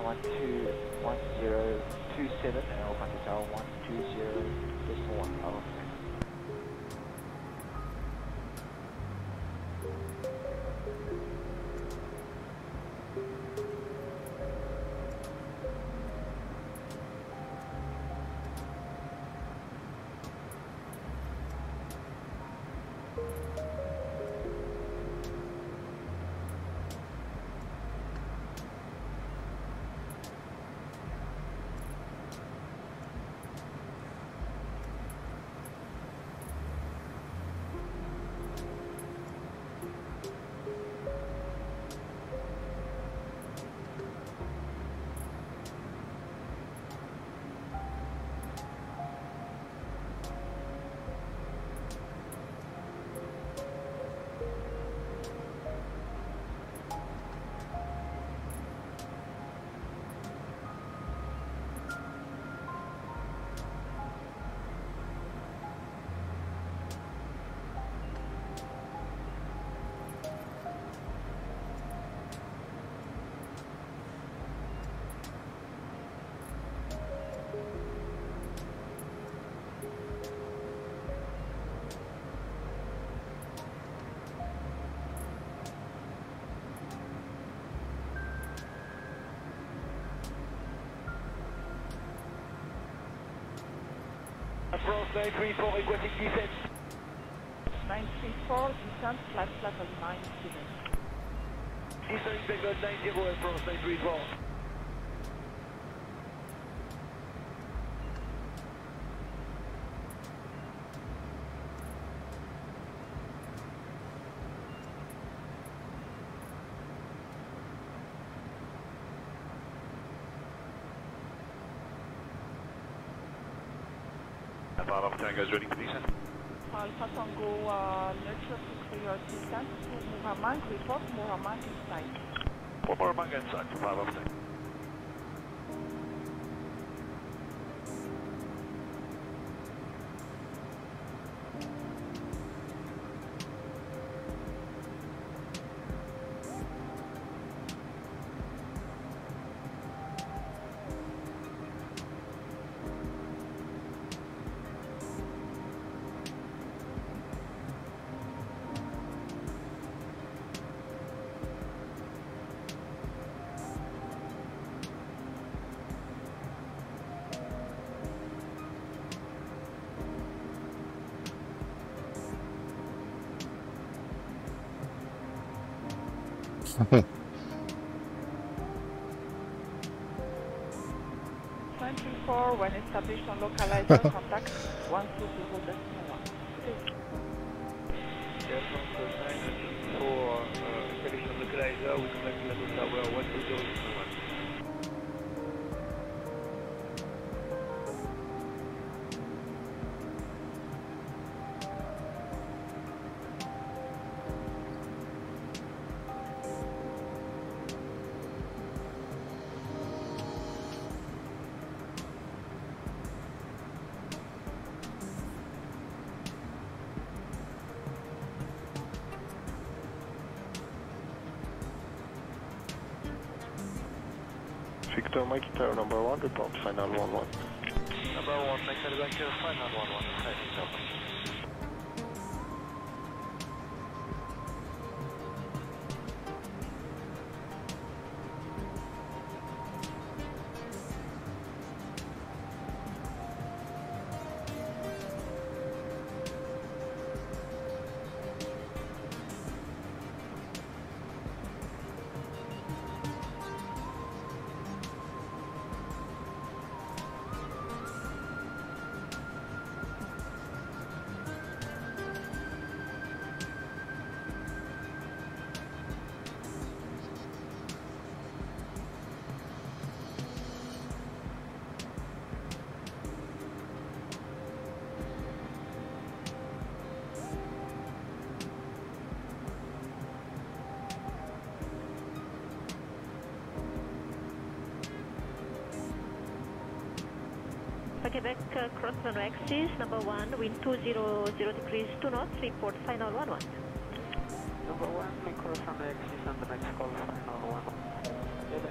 1027 and we'll contact Tower 120 decimal 1 Alpha Tango. Approach 934 requesting descent. 934, descent, flight level 90. Descent level 90, approach 934. Alpha Tango is ready to descend. Alpha Tango, neutral to clear first descent to Muhammad. Report Muhammad in sight. Muhammad in sight, 5 of 6. When established on localizer, contact 120.1. Yes, for established on localizer, we contact level tower 120.1. Victor Mike Tower number 1, report final 1-1. Number 1, Mike Quebec, final 1-1. Quebec, cross runway axis, number 1, wind 200 degrees, 2 knots, report final 1-1. Number 1, we cross runway axis on the next call, final 1-1. Quebec.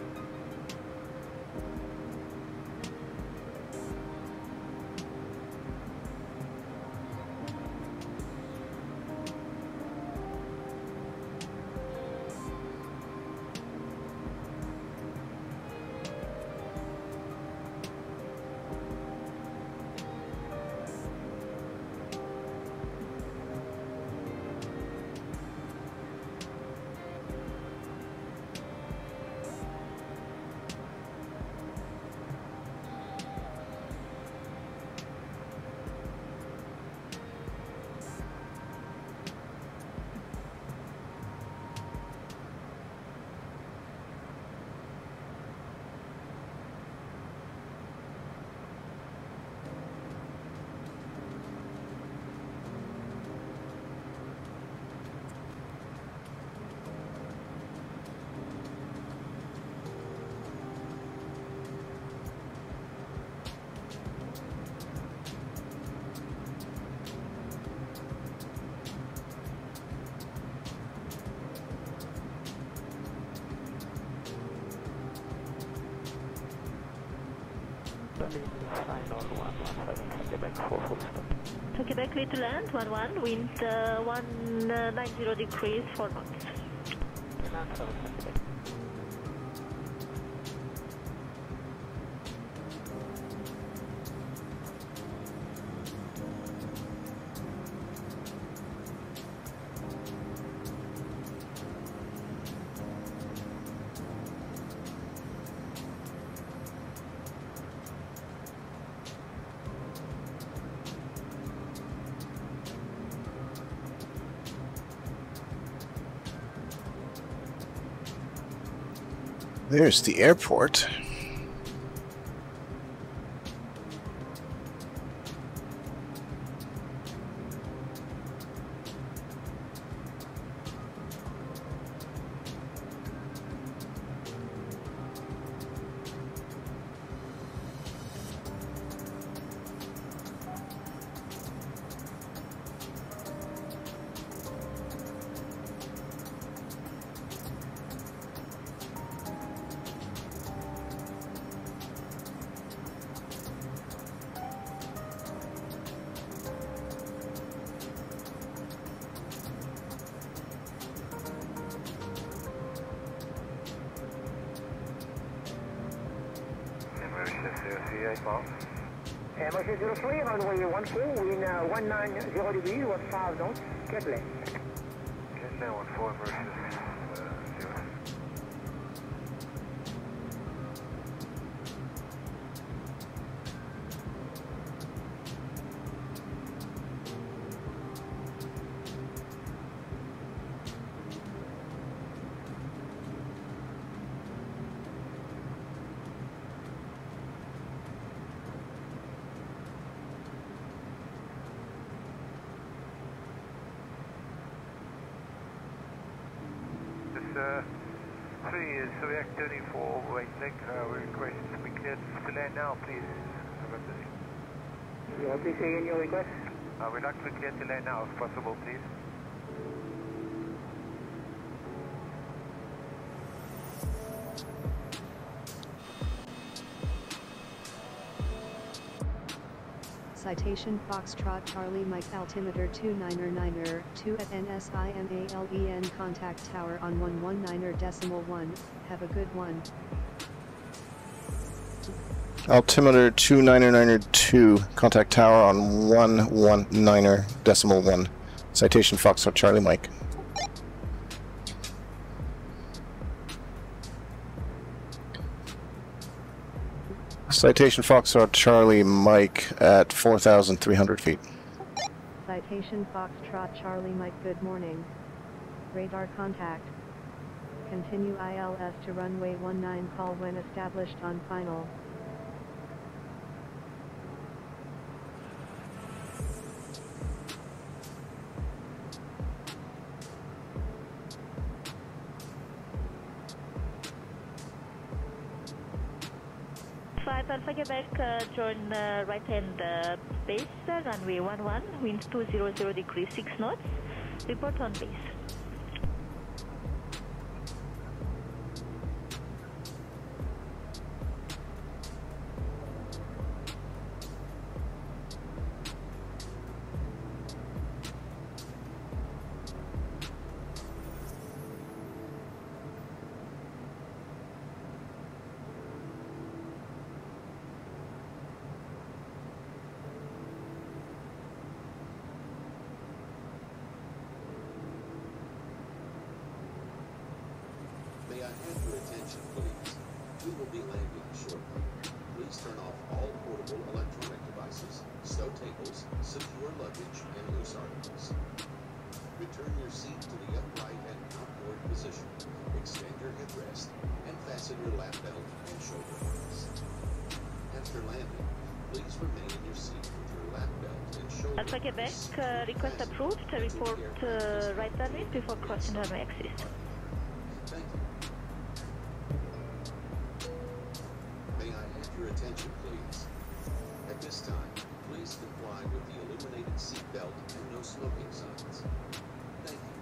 Final 1-1, Quebec 4 full stop. To Quebec, clear to land, 1-1, wind 190 degrees, 4 knots. Land 7, Quebec. There's the airport. 38 miles. Motion 03, runway 14, wind 190 degrees, 15 knots, get left. Get left 14 versus 0. Three is Zodiac 34, right leg, we request to be cleared to land now, please. You want to say in your request? We'd like to be cleared to land now, if possible, please. Citation Foxtrot Charlie Mike altimeter 299er 2 at NSIMALEN contact tower on 119.1. Have a good one. Altimeter 299er2, contact tower on 119.1. Citation Foxtrot Charlie Mike. Citation Foxtrot Charlie Mike at 4,300 feet. Citation Foxtrot Charlie Mike good morning. Radar contact. Continue ILS to runway 19 call when established on final. Alpha Quebec, join right hand base, runway 11, wind 200 degrees 6 knots, report on base. May I have your attention, please? We will be landing shortly. Please turn off all portable electronic devices, stow tables, secure luggage, and loose articles. Return your seat to the upright and outboard position. Extend your headrest and fasten your lap belt and shoulder harness. After landing, please remain in your seat with your lap belt and shoulder Alpha Quebec, request approved. Report right runway before crossing runway axis. Thank you. May I have your attention, please? At this time, please comply with the illuminated seat belt and no smoking signs. Thank you.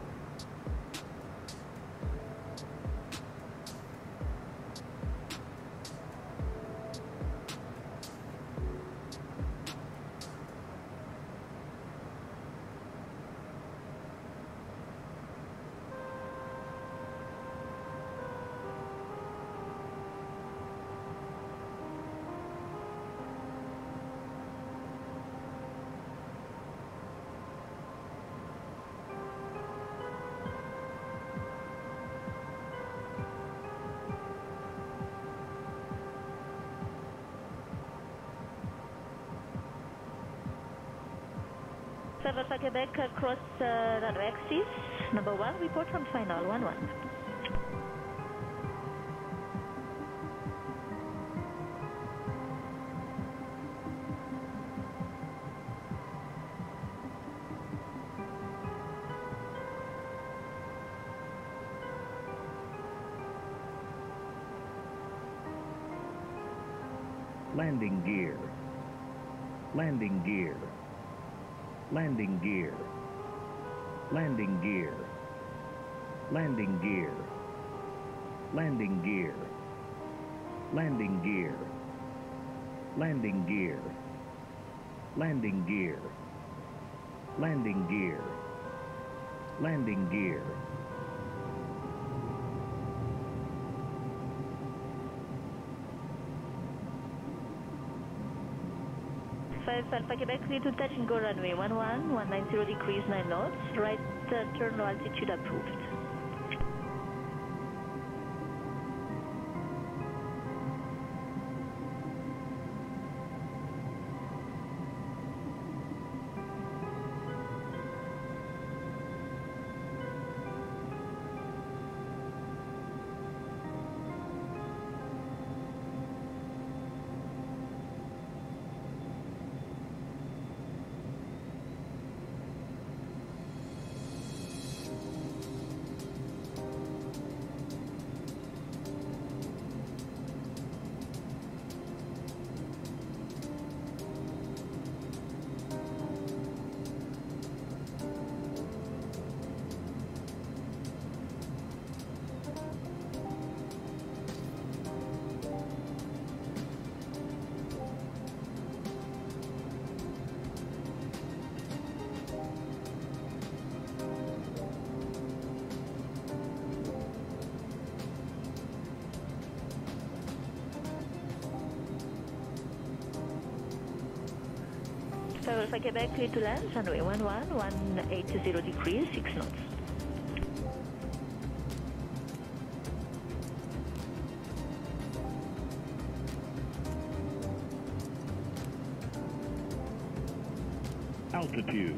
Alpha Quebec, cross runway axis, number 1, report from final, 11. Landing gear. Landing gear. Landing gear. Landing gear. Landing gear. Landing gear. Landing gear. Landing gear. Landing gear. Landing gear. Landing gear. 5 Alpha Quebec, clear to touch and go runway 11, 190 degrees 9 knots, right turn low altitude approved. Alpha Quebec, clear to land, runway 11, 180 degrees, 6 knots. Altitude.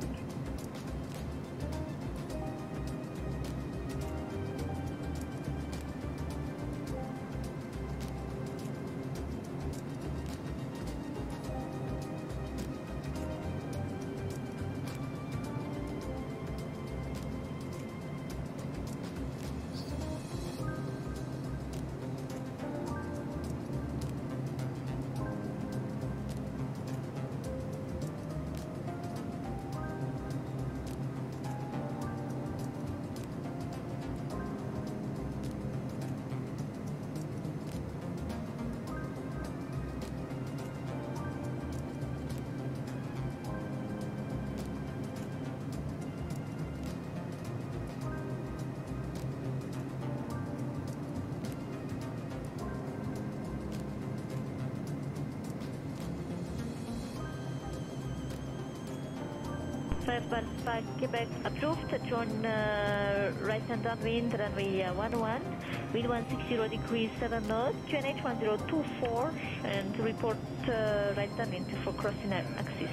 Alpha Quebec approved, turn right hand downwind, runway 11, wind 160 degrees 7 knots, QNH 1024, and report right downwind for crossing axis.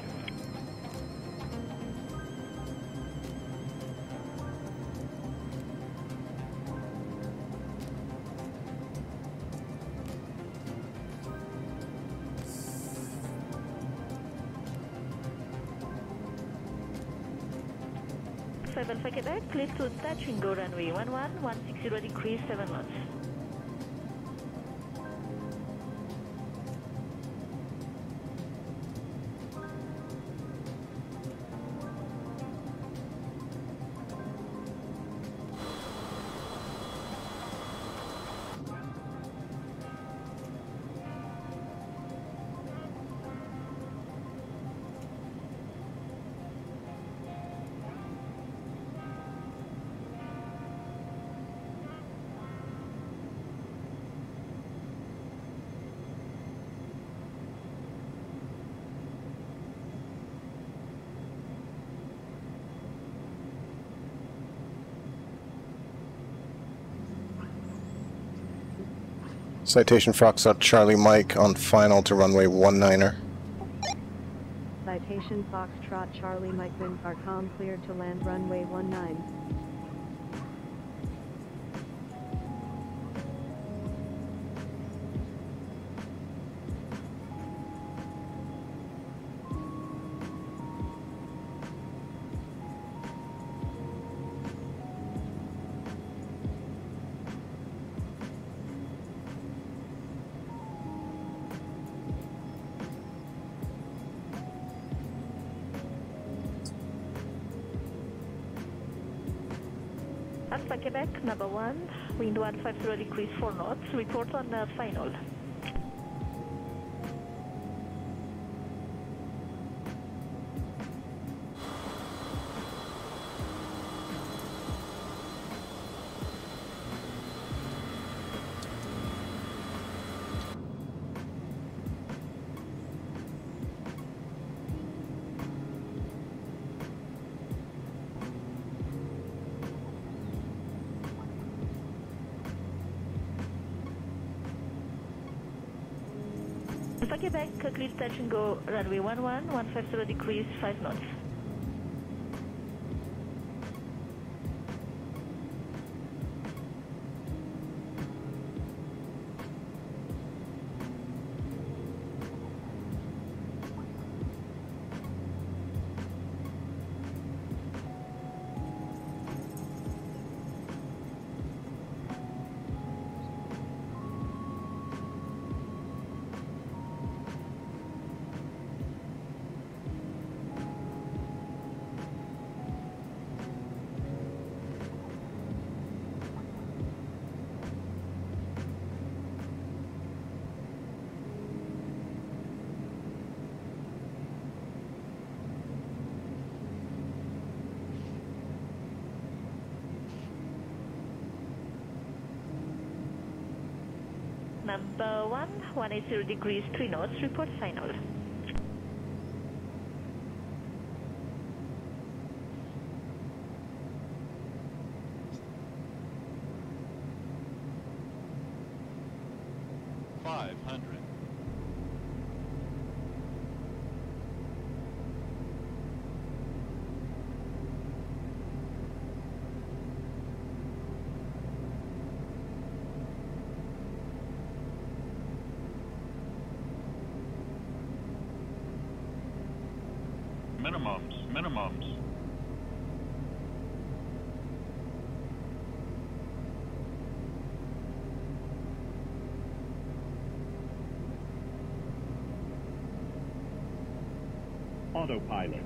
Alpha Quebec, clear to touch and go runway 11, 160 degrees 7 knots. Citation Foxtrot Charlie Mike on final to runway 19er. Citation Foxtrot Charlie Mike Winfarcom cleared to land runway 19. Alpha Quebec, number 1, wind 150 degrees 4 knots, report on final. Alpha Quebec, clear touch and go runway 11, 150 degrees, 5 knots. Number 1, 180 degrees, 3 knots, report final. Minimums. Autopilot.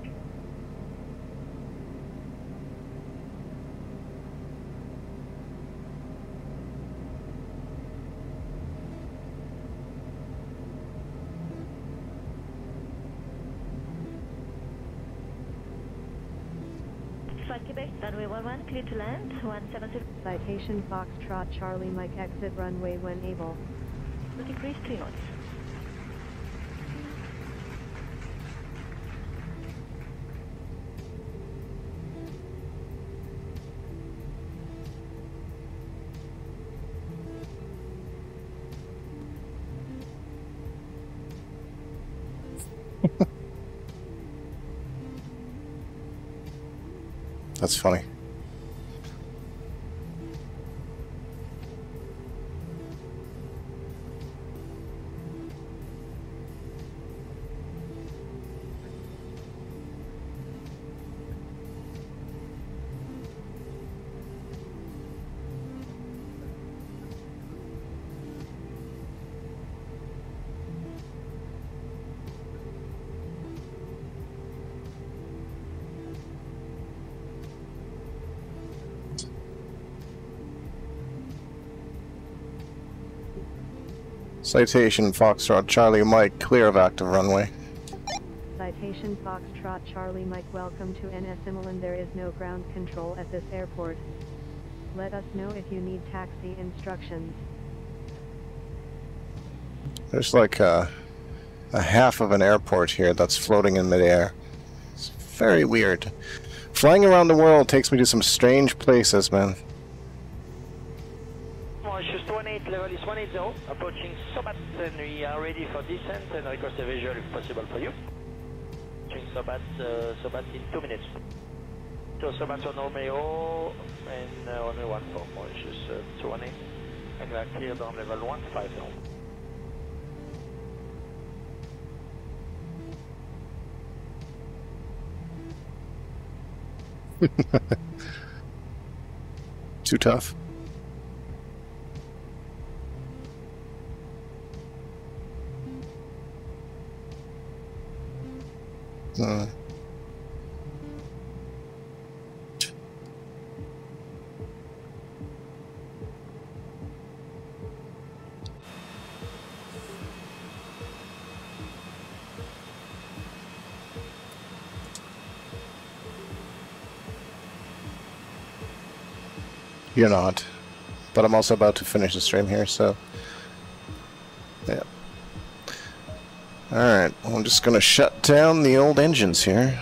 Quebec, runway 11, clear to land, 170. Citation Foxtrot Charlie Mike, exit runway when able. Degrees, 3 knots. That's funny. Citation Foxtrot Charlie Mike, clear of active runway. Citation Foxtrot Charlie Mike, welcome to NS Immolen. There is no ground control at this airport. Let us know if you need taxi instructions. There's like a half of an airport here that's floating in midair. It's very weird. Flying around the world takes me to some strange places, man. Just 18, level is 180, approaching Sobat, and we are ready for descent and request a visual if possible for you. Approaching Sobat in 2 minutes. So Sobat on Romeo and runway 14, Mauritius 218, and we are cleared on level 150. Too tough. You're not. But I'm also about to finish the stream here, so... yeah. Alright, I'm just gonna shut down the old engines here.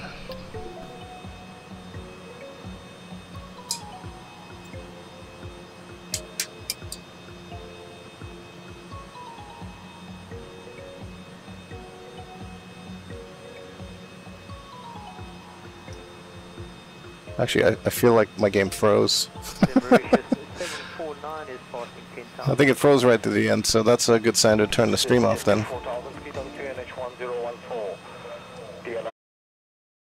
Actually, I feel like my game froze. 749 is passing 10,000. I think it froze right to the end, so that's a good sign to turn the stream off then.